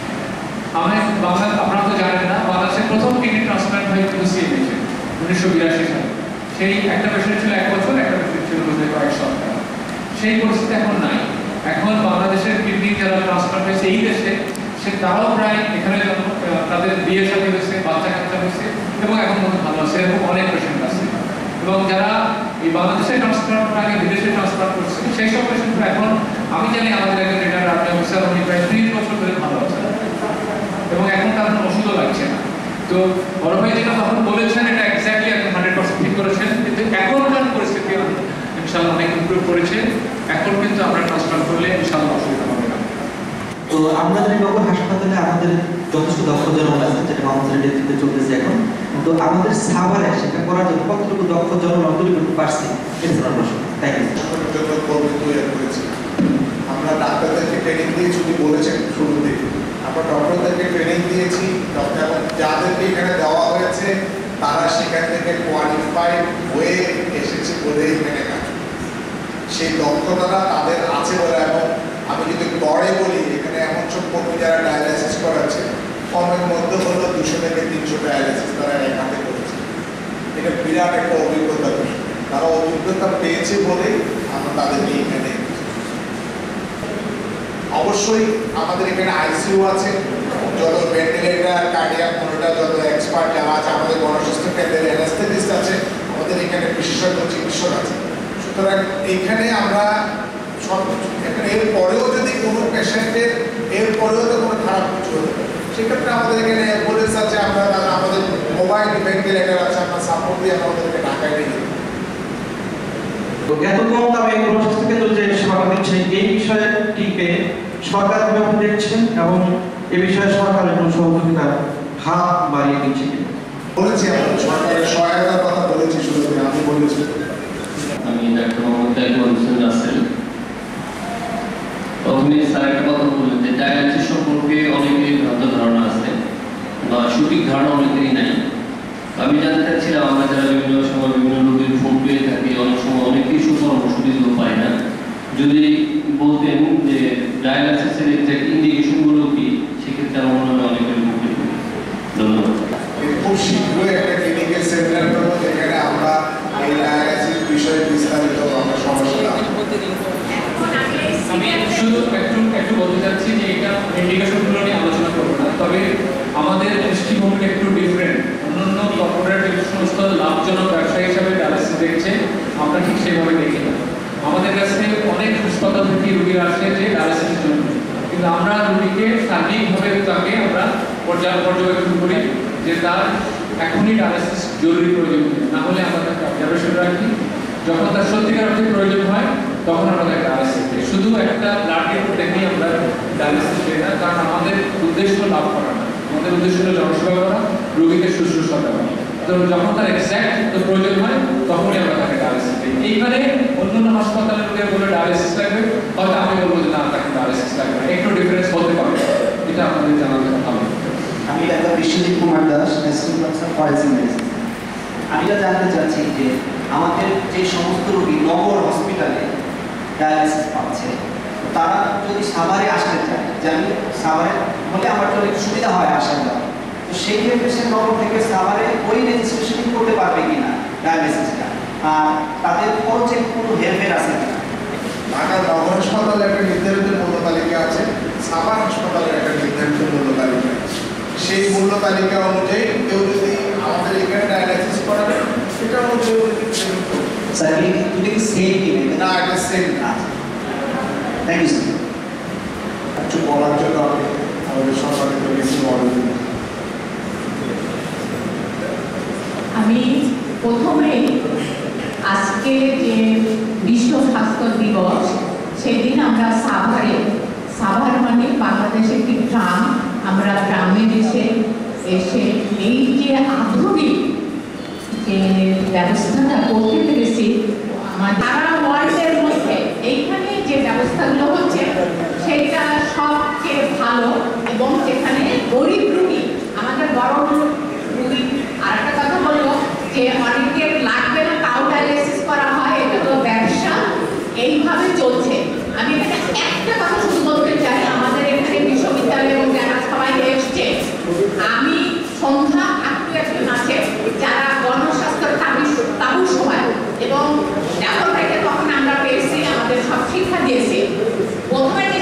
আমি বাংলা আপনারা তো জানেন না, বাংলাদেশের প্রথম কিডনি ট্রান্সপ্লান্ট হয় কিন্তু সিএমএইচে উনিশশো বিরাশি সালে। সেই একটা পেশেন্ট ছিল এক বছর, একটা পেশেন্ট ছিল কয়েক সপ্তাহ। সেই পরিস্থিতি এখন নাই। এখন বাংলাদেশের কিডনি যারা ট্রান্সপ্লান্ট হয়েছে এই দেশে, সে তারাও প্রায় এখানে তাদের বিয়ে সাথে হয়েছে, বাচ্চা কাচ্চা হয়েছে এবং এখন মতো ভালো আছে, এরকম অনেক পেশেন্ট আছে। এবং যারা এই বাংলাদেশে ট্রান্সপ্লান্ট আগে বিদেশে ট্রান্সপ্লান্ট করছে সেই সব পেশেন্টরা এখন আমি জানি আমাদের একজন রিটায়ার্ড ইনশাআল্লাহ উনি প্রায় ত্রিশ বছর ধরে ভালো আছেন এবং এখন তার কোনো ওষুধও লাগছে না। তো বড় ভাই যেটা তখন বলেছেন এটা এক্স্যাক্টলি এখন হান্ড্রেড পার্সেন্ট ঠিক করেছেন, কিন্তু এখনকার পরিস্থিতি ইনশাআল্লাহ অনেক ইমপ্রুভ করেছে। এখন কিন্তু আমরা ট্রান্সপ্লান্ট করলে ইনশাআল্লাহ অসুবিধা হবে না। তো আমরা নগর হাসপাতালে আমাদের যথেষ্ট দক্ষ জনবল আছে, যেটা আমাদের নেতৃত্বে চলতেছে এখন। তো আমাদের সাভারে সেটা করার জন্য কতটুকু দক্ষ জনবল তৈরি করতে পারছি এটা আমার প্রশ্ন। Thank you. আমরা ডাক্তারদেরকে ট্রেনিং দিয়েছি, উনি বলেছেন শুরুতে আমরা ডক্টরদেরকে ট্রেনিং দিয়েছি, এবং যাদেরকে এখানে দেওয়া হয়েছে তারা সেখান থেকে কোয়ালিফাইড হয়ে এসেছে বলে এখানে কাজ, সেই দক্ষতাটা তাদের আছে বলে। এবং আমি যদি গড়ে বলি এখানে এমন সব কর্মী যারা ডায়ালাইসিস করাচ্ছে কমের মধ্যে হলো দুশো থেকে তিনশো ডায়ালাইসিস তারা এক হাতে করেছে। এটা বিরাট একটা অভিজ্ঞতা, তারা অভিজ্ঞতা পেয়েছে বলেই আমরা তাদেরকে এখানে। অবশ্যই আমাদের এখানে আইসিইউ আছে, যত ভেন্টিলেটর কার্ডিয়াক মনিটর যত এক্সপার্ট যারা আছে, আমাদের গণস্বাস্থ্য কেন্দ্রের অ্যানাস্থেটিস্ট আছে, আমাদের এখানে বিশেষজ্ঞ চিকিৎসক আছে। সুতরাং এইখানে আমরা সব এখানে এর পরেও যদি কোনো পেশেন্টের এর পরেও তো কোনো খারাপ কিছু হতে পারে, সেক্ষেত্রে আমাদের এখানে অ্যাম্বুলেন্স আছে, আমরা আমাদের মোবাইল ভেন্টিলেটর আছে, আমরা সাপোর্ট দিয়ে আমাদেরকে ঢাকায় নিয়ে যাই। এত কম দামে গণস্বাস্থ্য কেন্দ্র যে সেবা দিচ্ছে এই বিষয়টিকে সরকার কিভাবে দেখছেন এবং এ বিষয়ে সরকারের কোনো সহযোগিতার হাত বাড়িয়ে দিচ্ছে কিনা? বলেছি আমরা সরকারের সহায়তার কথা বলেছি, শুধু আমি বলেছি। আমি ডাক্তার মোহাম্মদ তাইকুর হোসেন রাসেল। প্রথমে স্যার একটা কথা বললেন যে ডায়ালাইসিস সম্পর্কে অনেকেরই ভ্রান্ত ধারণা আছে বা সঠিক ধারণা অনেকেরই নাই। আমি জানতে চাচ্ছিলাম আমরা যারা বিভিন্ন সময় বিভিন্ন রোগীর ফোন পেয়ে থাকি, অনেক সময় অনেকেই সুপরামর্শ দিতেও পাই না, যদি বলতেন যে ডায়ালাইসিসের এক্সাক্ট ইন্ডিকেশনগুলো কি, সেক্ষেত্রে আমার মনে হয় অনেকের মুখে। ধন্যবাদ। খুব শীঘ্রই একটা ক্লিনিক্যাল সেমিনার করব যেখানে আমরা এই ডায়ালাইসিস বিষয়ে বিস্তারিত আমরা সমস্যা। আমি শুধু একটু একটু বলতে চাচ্ছি যে এটা ইন্ডিকেশনগুলো নিয়ে আলোচনা করবো না, তবে আমাদের দৃষ্টিভঙ্গি একটু ডিফারেন্ট। অন্যান্য কর্পোরেট সমস্ত লাভজনক ব্যবসা হিসাবে ডায়ালাইসিস দেখছে, আমরা ঠিক সেভাবে দেখি না। আমাদের কাছে অনেক হাসপাতাল থেকে রোগীরা আসে যে ডায়ালাইসিসের জন্য, কিন্তু আমরা রোগীকে সার্বিকভাবে তাকে আমরা পর্যবেক্ষণ করি যে তার এখনই ডায়ালাইসিস জরুরি প্রয়োজন, না হলে আমরা তাকে অবজারভেশন রাখি। যখন তার সত্যিকার অর্থে প্রয়োজন হয় তখন আমরা তাকে ডায়ালাইসিস দিই। শুধু একটা ব্লাড রিপোর্ট দেখেই আমরা ডায়ালাইসিস দিই না, কারণ আমাদের উদ্দেশ্য লাভ করা না, আমাদের উদ্দেশ্য হলো জনসেবা করা, রোগীকে শুশ্রূষা দেওয়া। তো যখন তার এক্স্যাক্ট প্রয়োজন হয় তখনই আমরা তাকে ডায়ালাইসিস দিই। এইখানে অন্যান্য হাসপাতালের রোগীরা বলে ডায়ালাইসিস লাগবে, হয়তো আমি বলবো যে না তাকে ডায়ালাইসিস লাগবে, একটু ডিফারেন্স বলতে পারবে, এটা আপনাদের জানাতে হবে। আমি doctor Biswajit Kumar Das, assistant professor forensic medicine. আমি যা জানতে চাচ্ছি যে আমাদের যে সমস্ত রোগী নগর হসপিটালে ডায়ালাইসিস পাচ্ছে, তারা যদি সাভারে আসতে চায়, যে আমি সাভারে হলে আমার জন্য একটু সুবিধা হয় আসা যাওয়া, তো সেই ক্ষেত্রে সে নগর থেকে সাভারে ওই রেজিস্ট্রেশন করতে পারবে কিনা ডায়ালাইসিসটা, আর তাদের খরচে কোনো হেরফের আছে কিনা? ঢাকা নগর হাসপাতালে একটা নির্ধারিত মূল্য তালিকা আছে, সাভার হাসপাতালে একটা নির্ধারিত মূল্য তালিকা আছে। সেই মূল্য তালিকা অনুযায়ী কেউ যদি আমাদের এখানে ডায়ালাইসিস করাবে সেটা অনুযায়ী স্যার দুটো কি সেম কিনা? না, এটা সেম না। Thank you sir. কিছু বলার জন্য আমি আমাদের সম্মানিত কিছু বলেন। আমি প্রথমে আজকে যে বিশ্ব স্বাস্থ্য দিবস, সেদিন আমরা সাভারে, সাভার মানে বাংলাদেশের একটি গ্রাম, আমরা গ্রামে এসে এসে এই যে আধুনিক যে ব্যবস্থাটা করতে পেরেছি, আমার সারা ওয়ার্ল্ডের মধ্যে এইখানে যে ব্যবস্থাগুলো হচ্ছে সেটা সবচেয়ে ভালো, এবং যেখানে গরিব রুগী, আমাদের বড় রুগী। আর একটা কথা বলবো যে অনেকের লাগবে না তাও ডায়ালাইসিস করা হয়, এটা তো ব্যবসা, এইভাবে চলছে। আমি এখানে একটা কথা শুধু বলতে চাই, আমাদের এখানে বিশ্ববিদ্যালয় এবং যারা সবাই এসছে, আমি সন্ধ্যা একটু একজন আছে যারা গণস্বাস্থ্য তাবুর সময় এবং এখন থেকে তখন আমরা পেয়েছি, আমাদের সব শিক্ষা দিয়েছি। প্রথমে